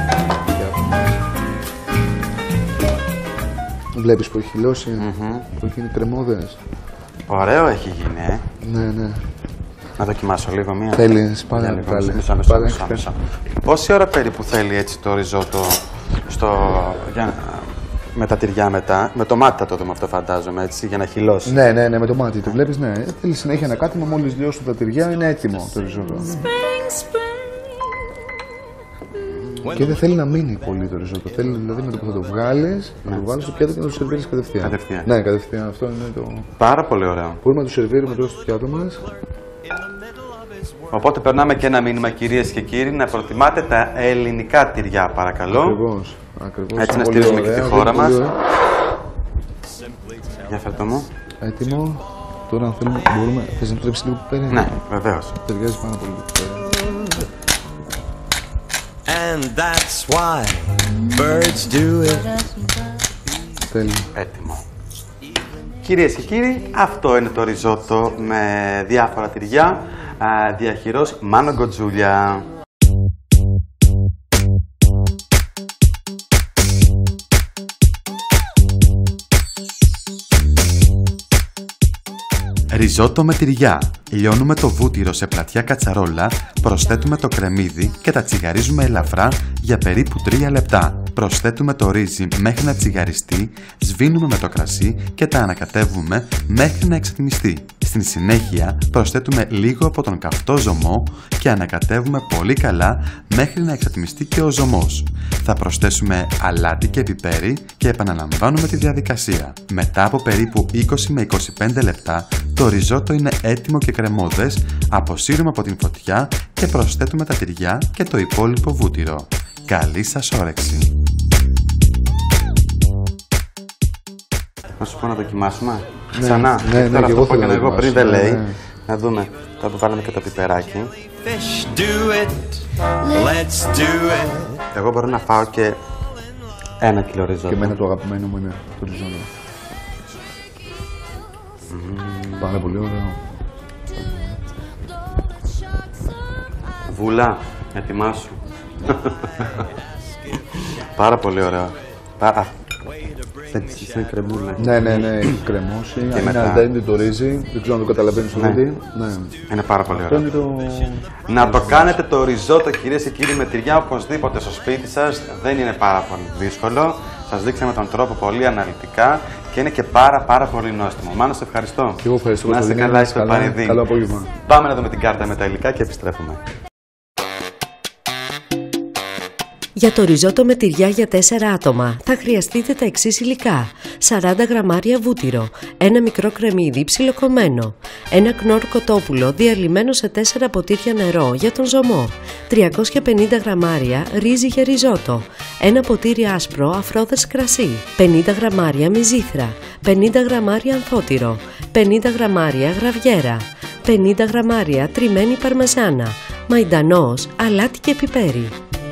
Βλέπεις που έχει χυλώσει, mm-hmm. που έχει γίνει κρεμόδες. Ωραίο έχει γίνει, ε. Ναι, ναι. Να δοκιμάσω λίγο μία. Θέλεις, πάρε να πάλι. Μισό, μισό, μισό, μισό. Πόση ώρα περίπου θέλει έτσι το ριζότο στο... για... με τα τυριά μετά. Με το μάτι θα το δούμε αυτό φαντάζομαι, έτσι, για να χυλώσει. Ναι, ναι, ναι, με το μάτι. Το βλέπεις, ναι. Θέλει συνέχεια ένα κάτωμα, μόλις λιώσουν τα τυριά είναι έτοιμο το ριζότο. Και δεν θέλει να μείνει πολύ το ριζότο. Θέλει δηλαδή με το που θα το βγάλεις, ναι. να το βάλεις στο πιάτο και να το σερβίρεις κατευθείαν. Κατευθείαν. Ναι, κατευθείαν. Αυτό είναι το. Πάρα πολύ ωραίο. Μπορούμε να το σερβίρουμε τώρα στο πιάτο μας. Οπότε περνάμε και ένα μήνυμα, κυρίες και κύριοι, να προτιμάτε τα ελληνικά τυριά, παρακαλώ. Ακριβώς. Ακριβώς. Έτσι να στηρίζουμε και τη χώρα μας. Για φέρτο μου. Έτοιμο. Τώρα αν θέλουμε, μπορούμε. Θες να τρέψεις λίγο πιπέρι? Ναι, βεβαίως. Ταιριάζει πάρα πολύ πιπέρι. And that's why birds do it. Τέλειο. Έτοιμο. Κυρίες και κύριοι, αυτό είναι το ριζότο με διάφορα τυριά. Διαχειρός Μάνο Γκοτζούλια. Ριζότο με τυριά. Λιώνουμε το βούτυρο σε πλατιά κατσαρόλα, προσθέτουμε το κρεμμύδι και τα τσιγαρίζουμε ελαφρά για περίπου τρία λεπτά. Προσθέτουμε το ρύζι μέχρι να τσιγαριστεί, σβήνουμε με το κρασί και τα ανακατεύουμε μέχρι να εξατμιστεί. Στην συνέχεια προσθέτουμε λίγο από τον καυτό ζωμό και ανακατεύουμε πολύ καλά μέχρι να εξατμιστεί και ο ζωμός. Θα προσθέσουμε αλάτι και πιπέρι και επαναλαμβάνουμε τη διαδικασία. Μετά από περίπου είκοσι με είκοσι πέντε λεπτά το ριζότο είναι έτοιμο και κρεμόδες, αποσύρουμε από την φωτιά και προσθέτουμε τα τυριά και το υπόλοιπο βούτυρο. Καλή σας όρεξη! Να σου πω να δοκιμάσουμε. Ναι, ξανά. Ναι, ναι, τώρα και αυτό εγώ που έκανα εγώ πριν δεν ναι, λέει. ναι. Να δούμε. Θα του βάλουμε και το πιπεράκι. Εγώ μπορώ να φάω και ένα κιλό ριζότο. Και εμένα το αγαπημένο μου είναι το ριζότο. Mm. Πάρα πολύ ωραίο. Βούλα, ετοιμάσου. Πάρα πολύ ωραίο. Πάρα... Σαν κρεμούλα. Ναι, ναι, ναι, έχει κρεμώσει. Και είναι μετά... αντέντη το ρύζι. Δεν ξέρω αν το καταλαβαίνεις το ναι. ναι. ναι. Είναι πάρα πολύ αυτό ωραίο. Το... Να το κάνετε το ριζότο, κυρίες και κύριοι, με τυριά οπωσδήποτε στο σπίτι σας. Δεν είναι πάρα πολύ δύσκολο. Σας δείξαμε τον τρόπο πολύ αναλυτικά και είναι και πάρα πάρα πολύ νόστιμο. Μάνο, σε ευχαριστώ. Και εγώ ευχαριστώ. Να είστε καλά, είστε πανηδί. Καλό απόγευμα. Πάμε να δούμε την κάρτα με τα υλικά και επιστρέφουμε. Για το ριζότο με τυριά για τέσσερα άτομα θα χρειαστείτε τα εξής υλικά: σαράντα γραμμάρια βούτυρο, ένα μικρό κρεμμύδι ψιλοκομμένο, ένα κνόρ κοτόπουλο διαλυμένο σε τέσσερα ποτήρια νερό για τον ζωμό, τριακόσια πενήντα γραμμάρια ρύζι για ριζότο, ένα ποτήρι άσπρο αφρόδες κρασί, πενήντα γραμμάρια μυζήθρα, πενήντα γραμμάρια ανθότυρο, πενήντα γραμμάρια γραβιέρα, πενήντα γραμμάρια τριμμένη παρμεζάνα, μαϊντανός, αλάτι και πιπέρι.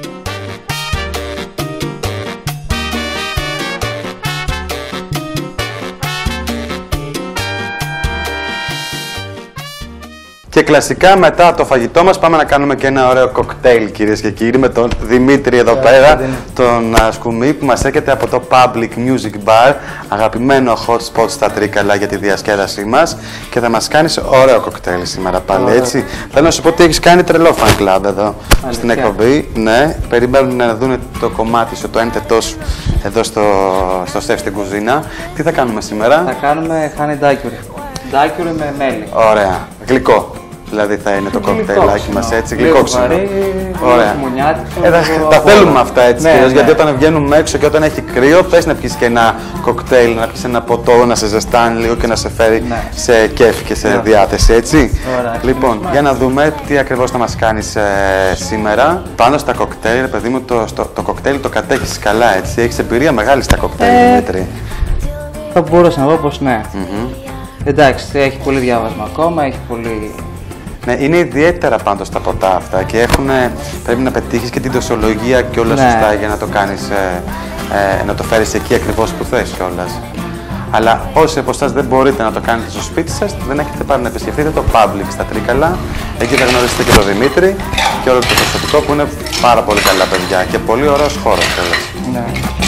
Και κλασικά μετά το φαγητό μας πάμε να κάνουμε και ένα ωραίο κοκτέιλ, κυρίες και κύριοι, με τον Δημήτρη εδώ πέρα, τον Σκουμί, που μας έρχεται από το Public Music Bar, αγαπημένο hot spot στα Τρίκαλα για τη διασκέδασή μας, και θα μας κάνεις ωραίο κοκτέιλ σήμερα πάλι, έτσι. Θέλω να σου πω ότι έχεις κάνει τρελό fan club εδώ. Αλήθεια. Στην εκπομπή, ναι, περιμένουν να δουν το κομμάτι σου, το ένθετό σου εδώ στο, στο σεφ στην κουζίνα. Τι θα κάνουμε σήμερα? Θα κάνουμε χάνι ντάκιουρι. Ντάκιουρι με μέλι. Ωραία, γλυκό. δηλαδή θα είναι το κοκτέιλάκι μας, έτσι, γλυκόξινο. Ωραία. Ε, τα, τα θέλουμε αυτά έτσι, ναι, κυρίως, ναι. Γιατί όταν βγαίνουμε έξω και όταν έχει κρύο, πες να πιεις και ένα κοκτέιλ, να πιεις ένα ποτό, να σε ζεστάνει λίγο και να σε φέρει ναι. σε κέφι και σε ναι. διάθεση, έτσι. Ωραία. Λοιπόν, για να δούμε τι ακριβώς θα μας κάνεις ε, σήμερα. Πάνω στα κοκτέιλ, παιδί μου, το, το, το κοκτέιλ το κατέχεις καλά, έτσι. Έχεις εμπειρία μεγάλη στα κοκτέιλ, ε, Δημήτρη. Θα μπορούσα να πω πως ναι. Mm-hmm. Εντάξει, έχει πολύ διάβασμα ακόμα, έχει πολύ... Ναι, είναι ιδιαίτερα πάντως τα ποτά αυτά και έχουν, πρέπει να πετύχεις και την δοσολογία και όλα ναι. σωστά για να το κάνεις, ε, ε, να το φέρεις εκεί ακριβώς που θες κιόλας. Αλλά όσοι από εσάς δεν μπορείτε να το κάνετε στο σπίτι σας, δεν έχετε πάρει να επισκεφτείτε το Public στα Τρίκαλα. Εκεί θα γνωρίσετε και τον Δημήτρη και όλο το προσωπικό που είναι πάρα πολύ καλά παιδιά και πολύ ωραίος χώρος κιόλας. Ναι.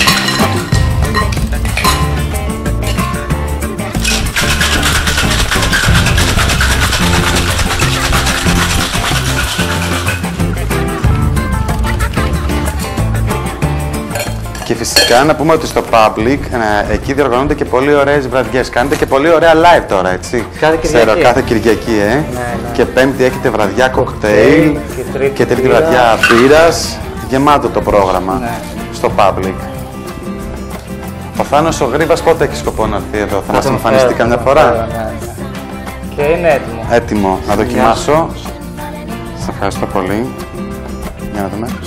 Και φυσικά να πούμε ότι στο Public ε, εκεί διοργανώνονται και πολύ ωραίες βραδιές. Κάνετε και πολύ ωραία live τώρα, έτσι. Κάθε Κυριακή. Ξέρω, κάθε Κυριακή, ε. Ναι, ναι. Και Πέμπτη έχετε βραδιά κοκτέιλ και τρίτη, και τρίτη βραδιά μπύρας. Γεμάτο το πρόγραμμα ναι. στο Public. Ο Θάνος ο Γρήβας πότε έχει σκοπό να έρθει εδώ, θα μας εμφανιστεί καμιά φορά. Ναι, ναι. Και είναι έτοιμο. Έτοιμο. Να δοκιμάσω. Σας ευχαριστώ πολύ. Για να δούμε.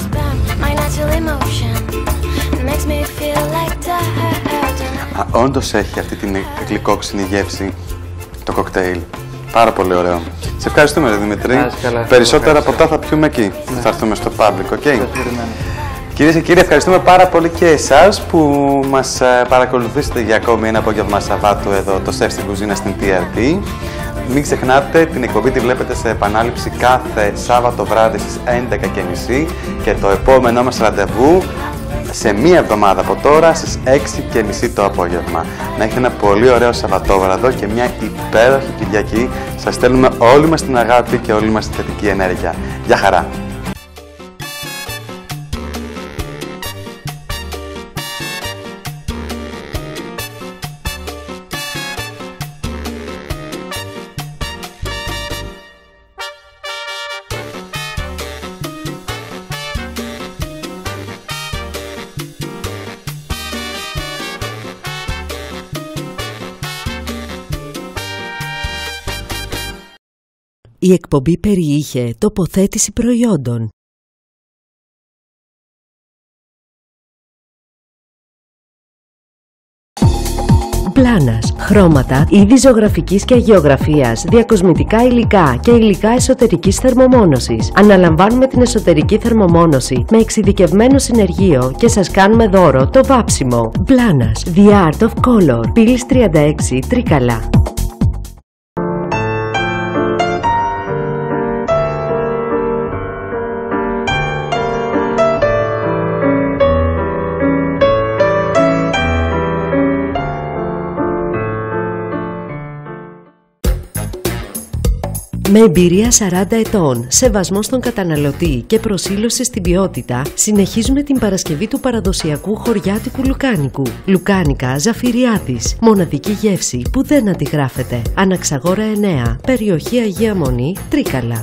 Α, όντως έχει αυτή την γλυκόξινη γεύση το κοκτέιλ. Πάρα πολύ ωραίο. Σε ευχαριστούμε, Δημήτρη. Καλά, περισσότερα ποτά θα πιούμε εκεί. Ναι. Θα έρθουμε στο Public, οκ. Okay? Κυρίες και κύριοι, ευχαριστούμε πάρα πολύ και εσάς που μας παρακολουθήσετε για ακόμη ένα απόγευμα Σαββάτου εδώ, το Σεφ στην Κουζίνα στην τι αρ τι. Μην ξεχνάτε, την εκπομπή τη βλέπετε σε επανάληψη κάθε Σάββατο βράδυ στις έντεκα και μισή και το επόμενό μας ραντεβού σε μία εβδομάδα από τώρα στις έξι και μισή το απόγευμα. Να έχετε ένα πολύ ωραίο Σαββατόβραδο και μια υπέροχη Κυριακή. Σας στέλνουμε όλοι μας την αγάπη και όλη μας τη θετική ενέργεια. Γεια χαρά! Η εκπομπή περιείχε τοποθέτηση προϊόντων. Πλάνας, χρώματα, είδη ζωγραφικής και αγεωγραφίας, διακοσμητικά υλικά και υλικά εσωτερικής θερμομόνωσης. Αναλαμβάνουμε την εσωτερική θερμομόνωση με εξειδικευμένο συνεργείο και σας κάνουμε δώρο το βάψιμο. Πλάνας, The Art of Color, Πύλης τριάντα έξι, Τρίκαλα. Με εμπειρία σαράντα ετών, σεβασμό στον καταναλωτή και προσήλωση στην ποιότητα, συνεχίζουμε την παρασκευή του παραδοσιακού χωριάτικου λουκάνικου. Λουκάνικα Ζαφυριάδης. Μοναδική γεύση που δεν αντιγράφεται. Αναξαγόρα εννέα, περιοχή Αγία Μονή, Τρίκαλα.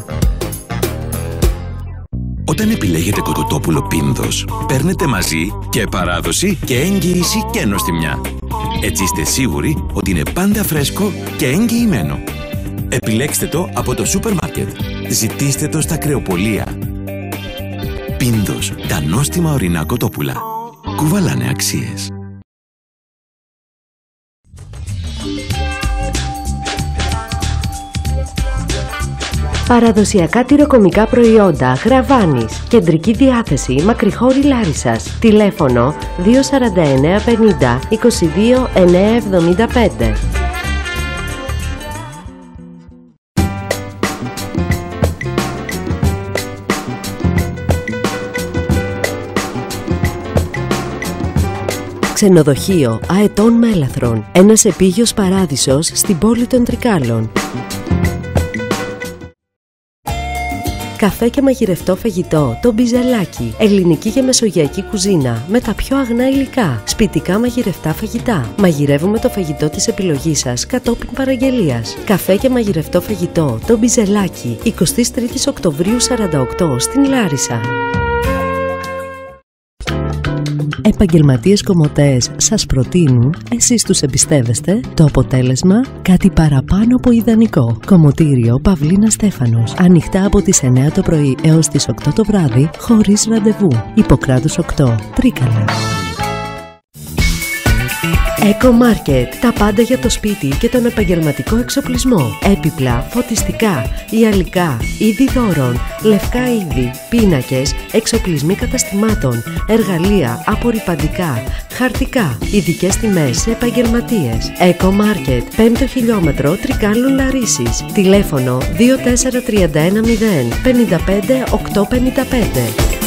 Όταν επιλέγετε κοκοτόπουλο Πίνδος, παίρνετε μαζί και παράδοση και έγγυηση και νοστιμιά. Έτσι είστε σίγουροι ότι είναι πάντα φρέσκο και εγγυημένο. Επιλέξτε το από το σούπερ μάρκετ. Ζητήστε το στα κρεοπολία. Πίνδος, τα νόστιμα ορεινά κοτόπουλα. Κουβαλάνε αξίες. Παραδοσιακά τυροκομικά προϊόντα Γραβάνης. Κεντρική διάθεση Μακρυχώρη Λάρισσας. Τηλέφωνο δύο τέσσερα εννέα πενήντα είκοσι δύο εννιακόσια εβδομήντα πέντε. Ξενοδοχείο Αετών Μέλαθρων. Ένας επίγειος παράδεισος στην πόλη των Τρικάλων. Καφέ και μαγειρευτό φαγητό, το Μπιζελάκι. Ελληνική και μεσογειακή κουζίνα με τα πιο αγνά υλικά. Σπιτικά μαγειρευτά φαγητά. Μαγειρεύουμε το φαγητό της επιλογής σας κατόπιν παραγγελίας. Καφέ και μαγειρευτό φαγητό, το Μπιζελάκι. εικοστή τρίτη Οκτωβρίου σαράντα οκτώ στην Λάρισα. Επαγγελματίες κομμωτές σας προτείνουν, εσείς τους εμπιστεύεστε, το αποτέλεσμα κάτι παραπάνω από ιδανικό. Κομμωτήριο Παυλίνα Στέφανος. Ανοιχτά από τις εννιά το πρωί έως τις οκτώ το βράδυ, χωρίς ραντεβού. Ιπποκράτους οκτώ, Τρίκαλα. Eco Market. Τα πάντα για το σπίτι και τον επαγγελματικό εξοπλισμό. Έπιπλα, φωτιστικά, ιαλικά, είδη δώρων, λευκά είδη, πίνακες, εξοπλισμοί καταστημάτων, εργαλεία, απορρυπαντικά, χαρτικά. Ειδικές τιμές σε επαγγελματίες. Eco Market. πέμπτο χιλιόμετρο Τρικάλου Λαρίσης. Τηλέφωνο δύο τέσσερα τρία ένα μηδέν πέντε πέντε οκτώ πέντε πέντε.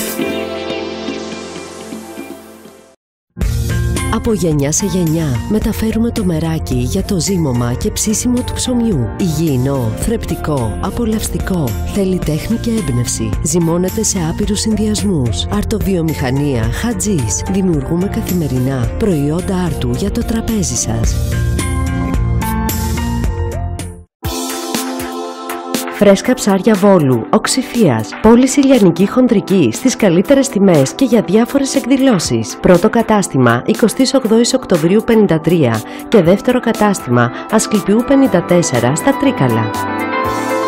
Από γενιά σε γενιά μεταφέρουμε το μεράκι για το ζύμωμα και ψήσιμο του ψωμιού. Υγιεινό, θρεπτικό, απολαυστικό, θέλει τέχνη και έμπνευση. Ζυμώνεται σε άπειρους συνδυασμούς. Αρτοβιομηχανία Χατζής. Δημιουργούμε καθημερινά προϊόντα άρτου για το τραπέζι σας. Φρέσκα ψάρια Βόλου, Οξυφίας. Πώληση λιανική χοντρική στις καλύτερες τιμές και για διάφορες εκδηλώσεις. Πρώτο κατάστημα εικοστή όγδοη Οκτωβρίου πενήντα τρία και δεύτερο κατάστημα Ασκληπιού πενήντα τέσσερα στα Τρίκαλα.